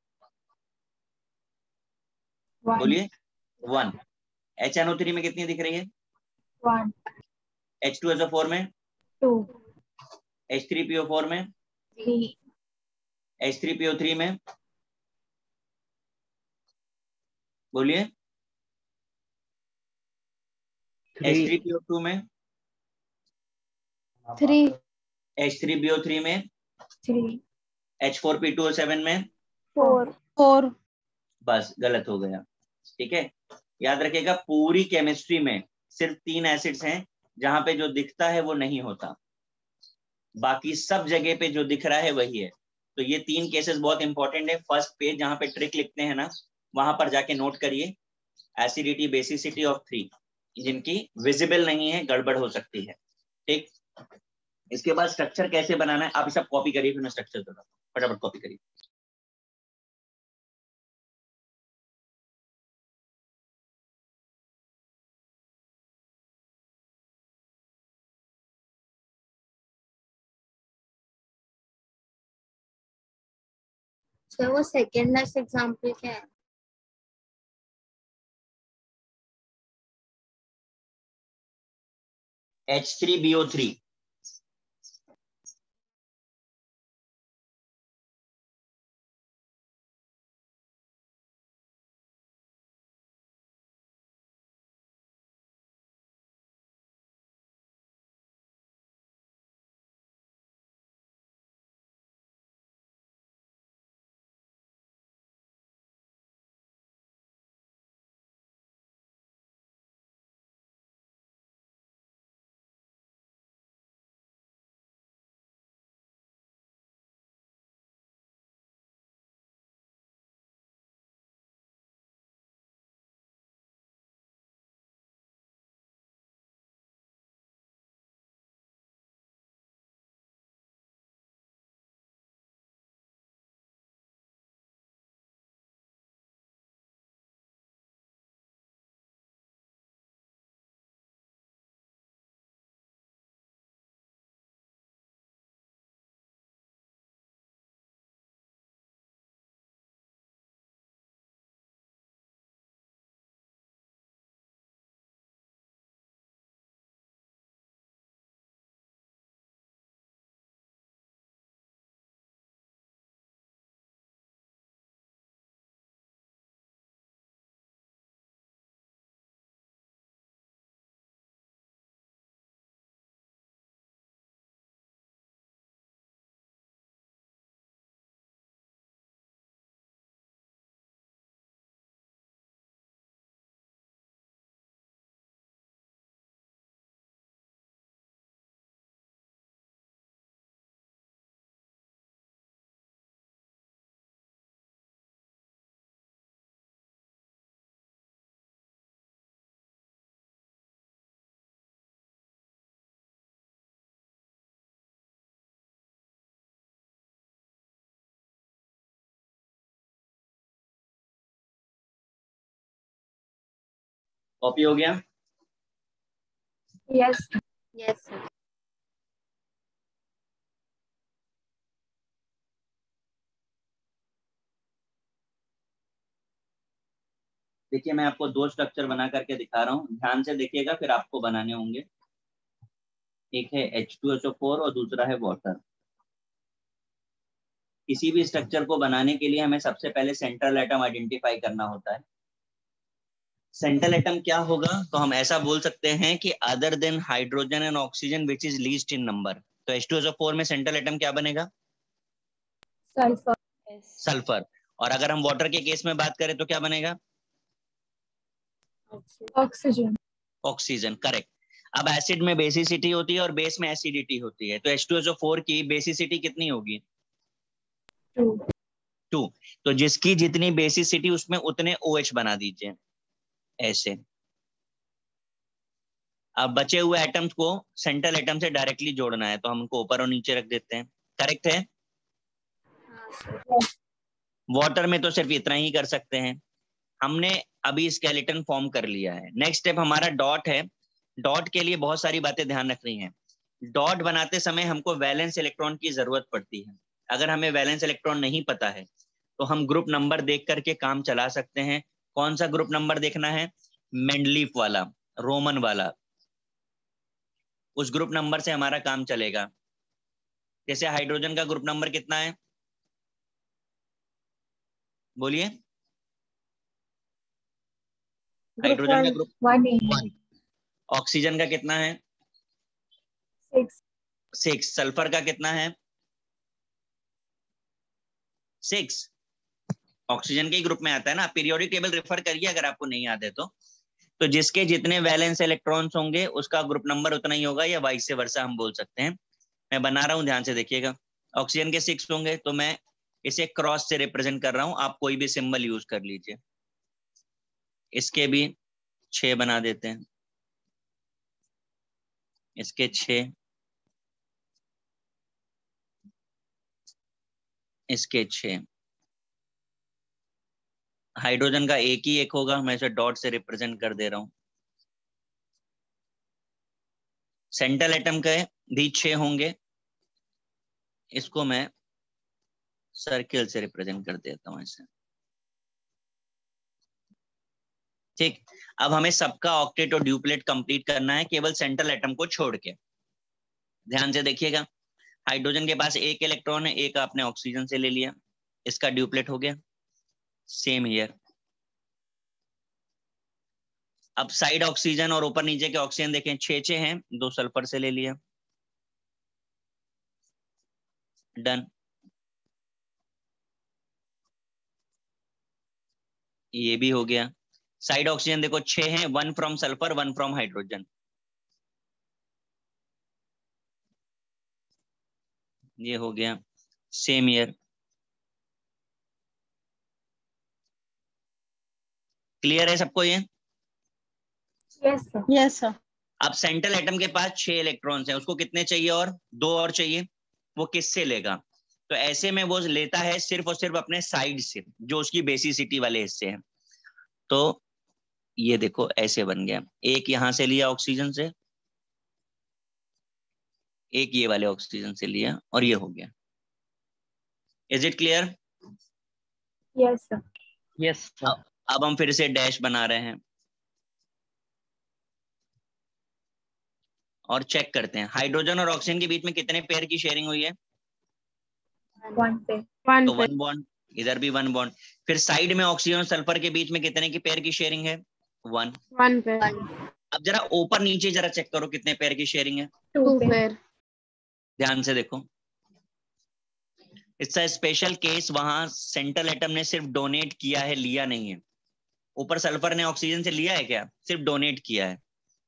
S5: One.
S1: बोलिए, one. H N O three में कितनी दिख रही है,
S5: One.
S1: H two S O four में,
S5: Two.
S1: H three P O four में,
S5: Three.
S1: H three P O three में, बोलिए, H three P O two में,
S2: three
S1: H three P O three में,
S5: Three.
S1: H four P two O seven में।
S5: Four.
S2: फोर
S1: बस गलत हो गया, ठीक है। याद रखिएगा पूरी केमिस्ट्री में सिर्फ तीन एसिड्स हैं जहां पे जो दिखता है वो नहीं होता, बाकी सब जगह पे जो दिख रहा है वही है। तो ये तीन केसेस बहुत इंपॉर्टेंट है। फर्स्ट पेज जहां पे ट्रिक लिखते हैं ना, वहां पर जाके नोट करिए, एसिडिटी बेसिसिटी ऑफ थ्री, जिनकी विजिबल नहीं है, गड़बड़ हो सकती है, ठीक। इसके बाद स्ट्रक्चर कैसे बनाना है आप सब कॉपी करिए, फिर मैं स्ट्रक्चर बताता हूं, फटाफट कॉपी करिए।
S5: सर वो सेकेंड लास्ट एग्जाम्पल क्या है?
S1: H three B O three, copy हो गया।
S5: Yes. Yes, sir.
S1: देखिए मैं आपको दो स्ट्रक्चर बना करके दिखा रहा हूँ, ध्यान से देखिएगा, फिर आपको बनाने होंगे। एक है H two S O four और दूसरा है वाटर। किसी भी स्ट्रक्चर को बनाने के लिए हमें सबसे पहले सेंट्रल एटम आइडेंटिफाई करना होता है। सेंट्रल एटम क्या होगा, तो हम ऐसा बोल सकते हैं कि other than hydrogen and oxygen which is least in number. तो H two S O four में सेंट्रल एटम क्या बनेगा?
S5: Sulfur.
S3: Yes.
S1: सल्फर। और अगर हम वाटर के केस में बात करें तो क्या बनेगा?
S5: Oxygen.
S1: Oxygen, correct. अब एसिड में बेसिसिटी होती है और बेस में एसिडिटी होती है, तो H two S O four की बेसिसिटी कितनी होगी?
S5: Two.
S1: टू। तो जिसकी जितनी बेसिसिटी उसमें उतने OH बना दीजिए ऐसे। अब बचे हुए एटम्स को सेंट्रल एटम से डायरेक्टली जोड़ना है, तो हम उनको ऊपर और नीचे रख देते हैं। करेक्ट है? वाटर में तो सिर्फ इतना ही कर सकते हैं। हमने अभी स्केलेटन फॉर्म कर लिया है। नेक्स्ट स्टेप हमारा डॉट है। डॉट के लिए बहुत सारी बातें ध्यान रखनी है। डॉट बनाते समय हमको वैलेंस इलेक्ट्रॉन की जरूरत पड़ती है। अगर हमें वैलेंस इलेक्ट्रॉन नहीं पता है तो हम ग्रुप नंबर देख करके काम चला सकते हैं। कौन सा ग्रुप नंबर देखना है? मेंडलीफ वाला, रोमन वाला, उस ग्रुप नंबर से हमारा काम चलेगा। जैसे हाइड्रोजन का ग्रुप नंबर कितना है? बोलिए। हाइड्रोजन का ग्रुप
S5: One.
S1: वन। ऑक्सीजन का कितना है?
S5: Six.
S1: सिक्स। सल्फर का कितना है? सिक्स। ऑक्सीजन के ही ग्रुप में आता है ना। पीरियोडिक टेबल रेफर करिए अगर आपको नहीं याद है तो। तो जिसके जितने वैलेंस इलेक्ट्रॉन्स होंगे उसका ग्रुप नंबर उतना ही होगा, या वाइस से वर्सा हम बोल सकते हैं। मैं बना रहा हूं, ध्यान से देखिएगा। ऑक्सीजन के सिक्स होंगे तो मैं इसे क्रॉस से रिप्रेजेंट कर रहा हूं, आप कोई भी सिंबल यूज कर लीजिए। इसके भी छह बना देते हैं, इसके छह, इसके छह। हाइड्रोजन का एक ही एक होगा, मैं इसे डॉट से रिप्रेजेंट कर दे रहा हूं। सेंट्रल एटम के भी छह होंगे, इसको मैं सर्किल से रिप्रेजेंट कर देता हूं ऐसे। ठीक। अब हमें सबका ऑक्टेट और ड्यूप्लेट कंप्लीट करना है, केवल सेंट्रल एटम को छोड़ के। ध्यान से देखिएगा। हाइड्रोजन के पास एक इलेक्ट्रॉन है, एक आपने ऑक्सीजन से ले लिया, इसका ड्यूप्लेट हो गया। Same here. अब साइड ऑक्सीजन और ऊपर नीचे के ऑक्सीजन देखें, छह छह हैं, दो सल्फर से ले लिया। डन। ये भी हो गया। साइड ऑक्सीजन देखो छह हैं, one from sulphur, one from hydrogen. ये हो गया। Same year. क्लियर है सबको ये?
S5: Yes, sir.
S2: Yes sir.
S1: अब सेंट्रल एटम के पास छह इलेक्ट्रॉन्स हैं, उसको कितने चाहिए? और दो और चाहिए। वो किससे लेगा? तो ऐसे में वो लेता है सिर्फ और सिर्फ अपने साइड से, जो उसकी बेसिसिटी वाले हिस्से हैं। तो ये देखो ऐसे बन गया। एक यहां से लिया ऑक्सीजन से, एक ये वाले ऑक्सीजन से लिया, और ये हो गया। Is it clear?
S5: Yes, sir.
S4: Yes sir.
S1: अब अब हम फिर से डैश बना रहे हैं और चेक करते हैं हाइड्रोजन और ऑक्सीजन के बीच में कितने पेयर की शेयरिंग हुई है।
S5: One pair.
S2: वन
S1: तो
S2: पे।
S1: वन बॉन्ड, इधर भी वन बॉन्ड। फिर साइड में ऑक्सीजन और सल्फर के बीच में कितने की पेयर की शेयरिंग है? वन।
S2: वन पे।
S5: One.
S1: अब जरा ऊपर नीचे जरा चेक करो कितने पेयर की शेयरिंग है।
S5: Two
S2: two
S5: pair.
S2: पेयर।
S1: ध्यान से देखो। इट्स अ स्पेशल केस, वहां सेंट्रल एटम ने सिर्फ डोनेट किया है, लिया नहीं है। ऊपर सल्फर ने ऑक्सीजन से लिया है क्या? सिर्फ डोनेट किया है।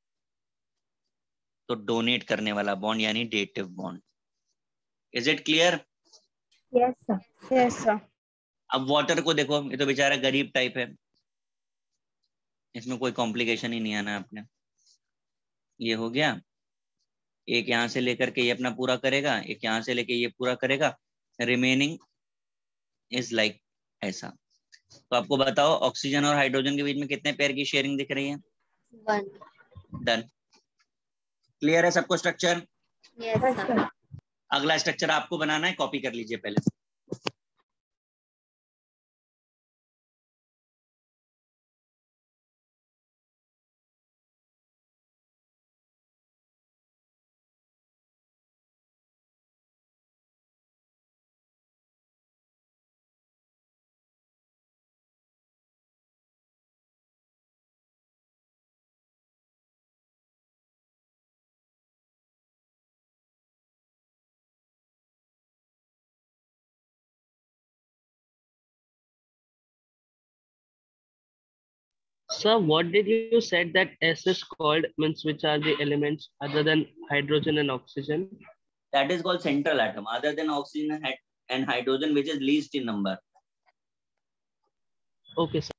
S1: तो डोनेट करने वाला बॉन्ड यानी dative bond. Is it clear?
S5: Yes, sir.
S2: Yes sir.
S1: अब वाटर को देखो, ये तो बेचारा गरीब टाइप है, इसमें कोई कॉम्प्लिकेशन ही नहीं आना आपने। ये हो गया। एक यहाँ से लेकर के ये अपना पूरा करेगा, एक यहाँ से लेके ये पूरा करेगा, रिमेनिंग इज लाइक ऐसा। तो आपको बताओ ऑक्सीजन और हाइड्रोजन के बीच में कितने पेयर की शेयरिंग दिख रही है?
S5: One.
S1: डन। क्लियर है सबको स्ट्रक्चर?
S5: Yes, sir.
S1: अगला स्ट्रक्चर आपको बनाना है, कॉपी कर लीजिए पहले।
S4: Sir, what did you said that S is called, means which are the elements other than hydrogen and oxygen?
S1: That is called central atom, other than oxygen and hydrogen, which is least in number.
S4: Okay, sir.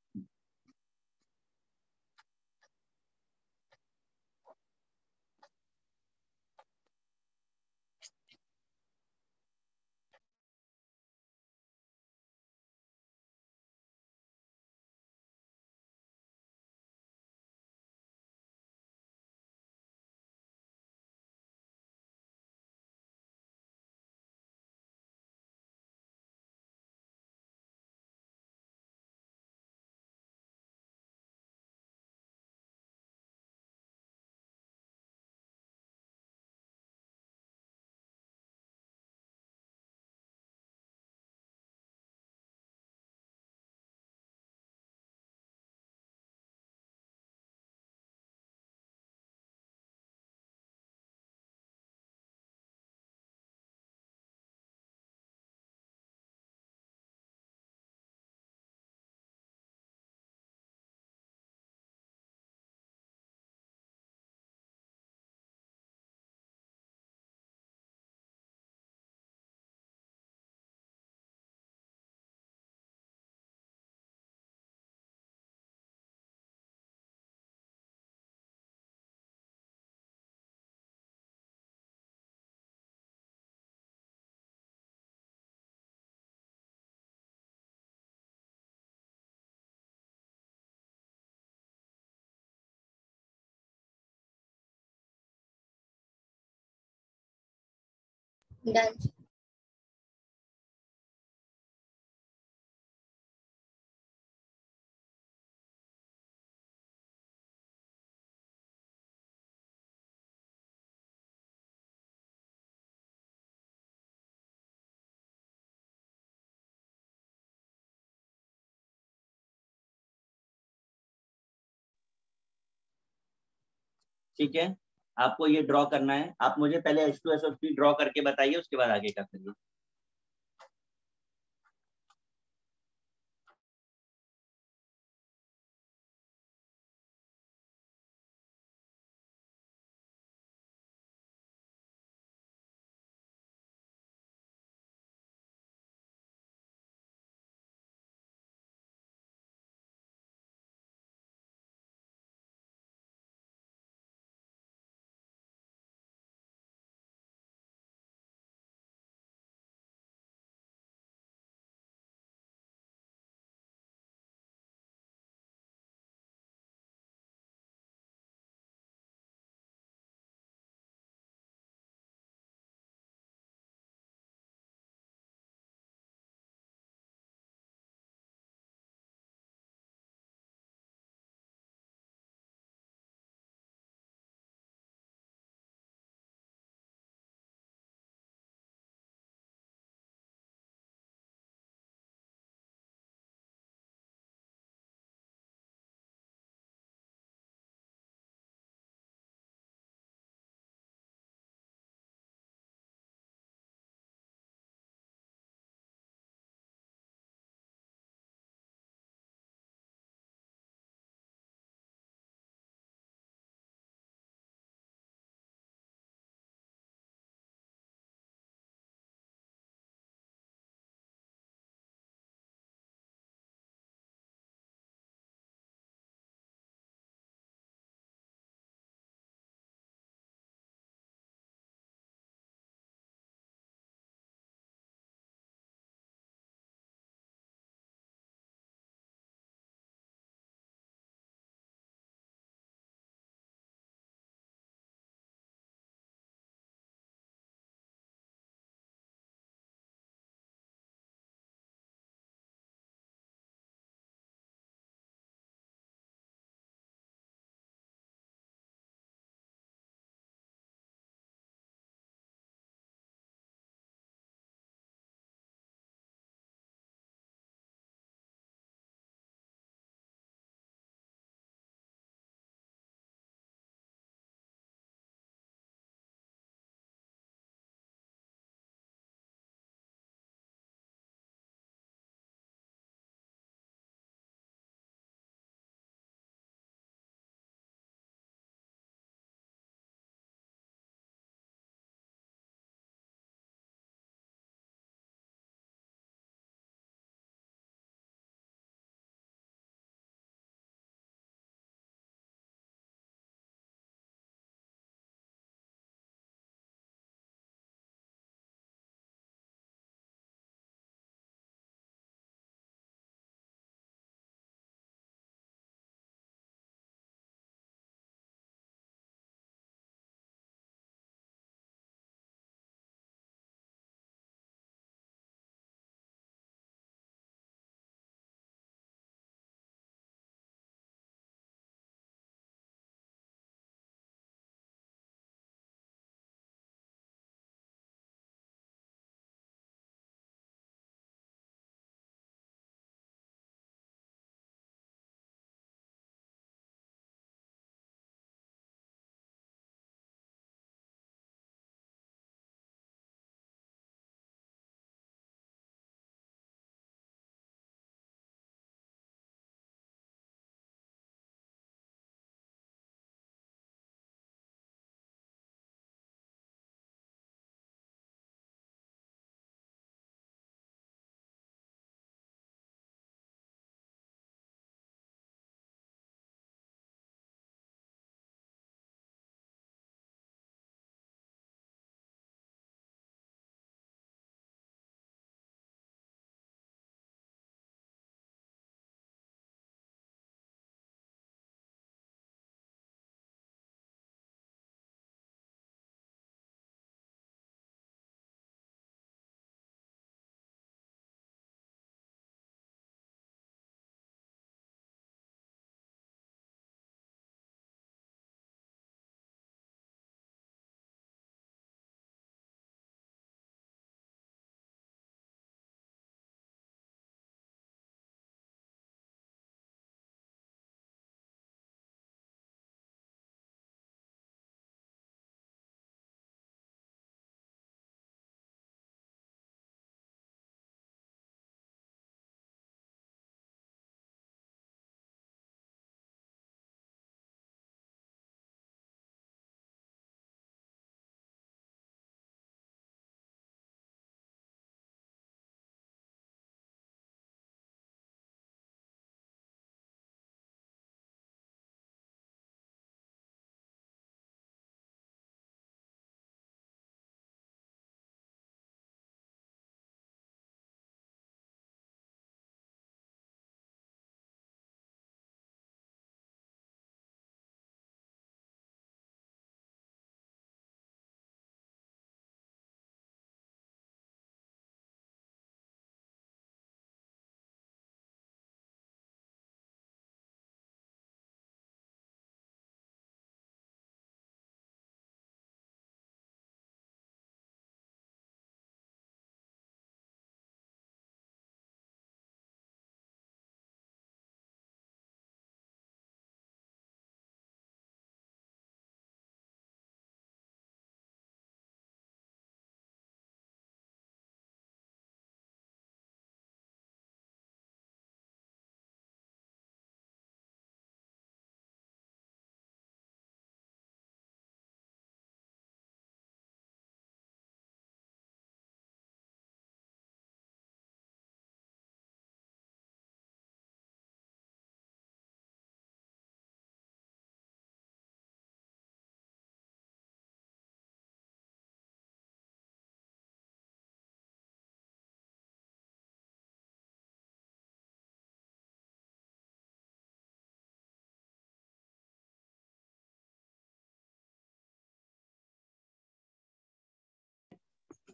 S5: Done.
S1: ठीक है, आपको ये ड्रॉ करना है। आप मुझे पहले H two S O three draw करके बताइए, उसके बाद आगे का करिए।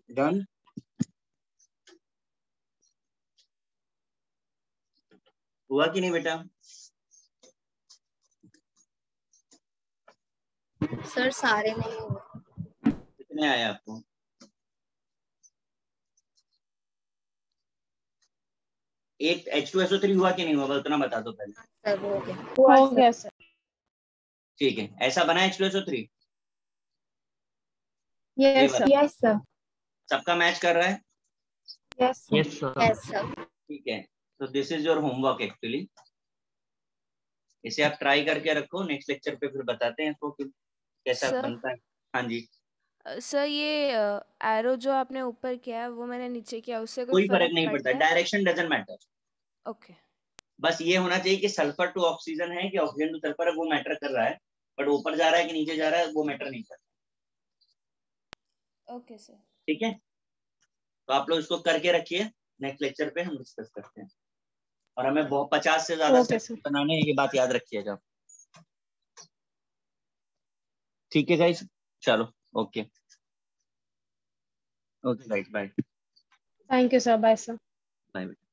S1: डन। हुआ कि नहीं बेटा?
S5: सर सारे नहीं हुए।
S1: कितने आए आपको? एक H two S O three हुआ कि नहीं हुआ, उतना बता दो पहले।
S5: सर हो गया।
S2: हो गया सर।
S1: ठीक है, ऐसा बना H two S O three?
S2: Yes sir.
S5: Yes sir.
S1: सबका मैच कर रहा है?
S5: Yes
S4: yes sir.
S5: Yes sir.
S1: ठीक है, तो this is your homework actually. इसे आप ट्राई करके रखो, नेक्स्ट लेक्चर पे फिर बताते हैं आपको कि कैसा
S3: सर
S1: बनता है। हाँ जी।
S3: सर ये एरो जो आपने ऊपर किया है वो मैंने नीचे किया, उससे
S1: कोई
S3: कोई
S1: फर्क नहीं पड़ता,
S3: पड़ता है?
S1: Direction doesn't matter.
S3: ओके।
S1: बस ये होना चाहिए कि सल्फर टू ऑक्सीजन है कि ऑक्सीजन टू सल्फर है, वो मैटर कर रहा है, बट ऊपर जा रहा है कि नीचे जा रहा है वो मैटर नहीं करता।
S3: Okay sir.
S1: ठीक है, तो आप लोग इसको करके रखिए, नेक्स्ट लेक्चर पे हम डिस्कस करते हैं। और हमें बहुत पचास से ज्यादा
S2: ओके
S1: स्टेप
S2: सर।
S1: बनाने हैं, ये बात याद रखिएगा। ठीक है गाइस, चलो okay okay guys, bye
S2: thank you sir. Bye sir.
S1: Bye.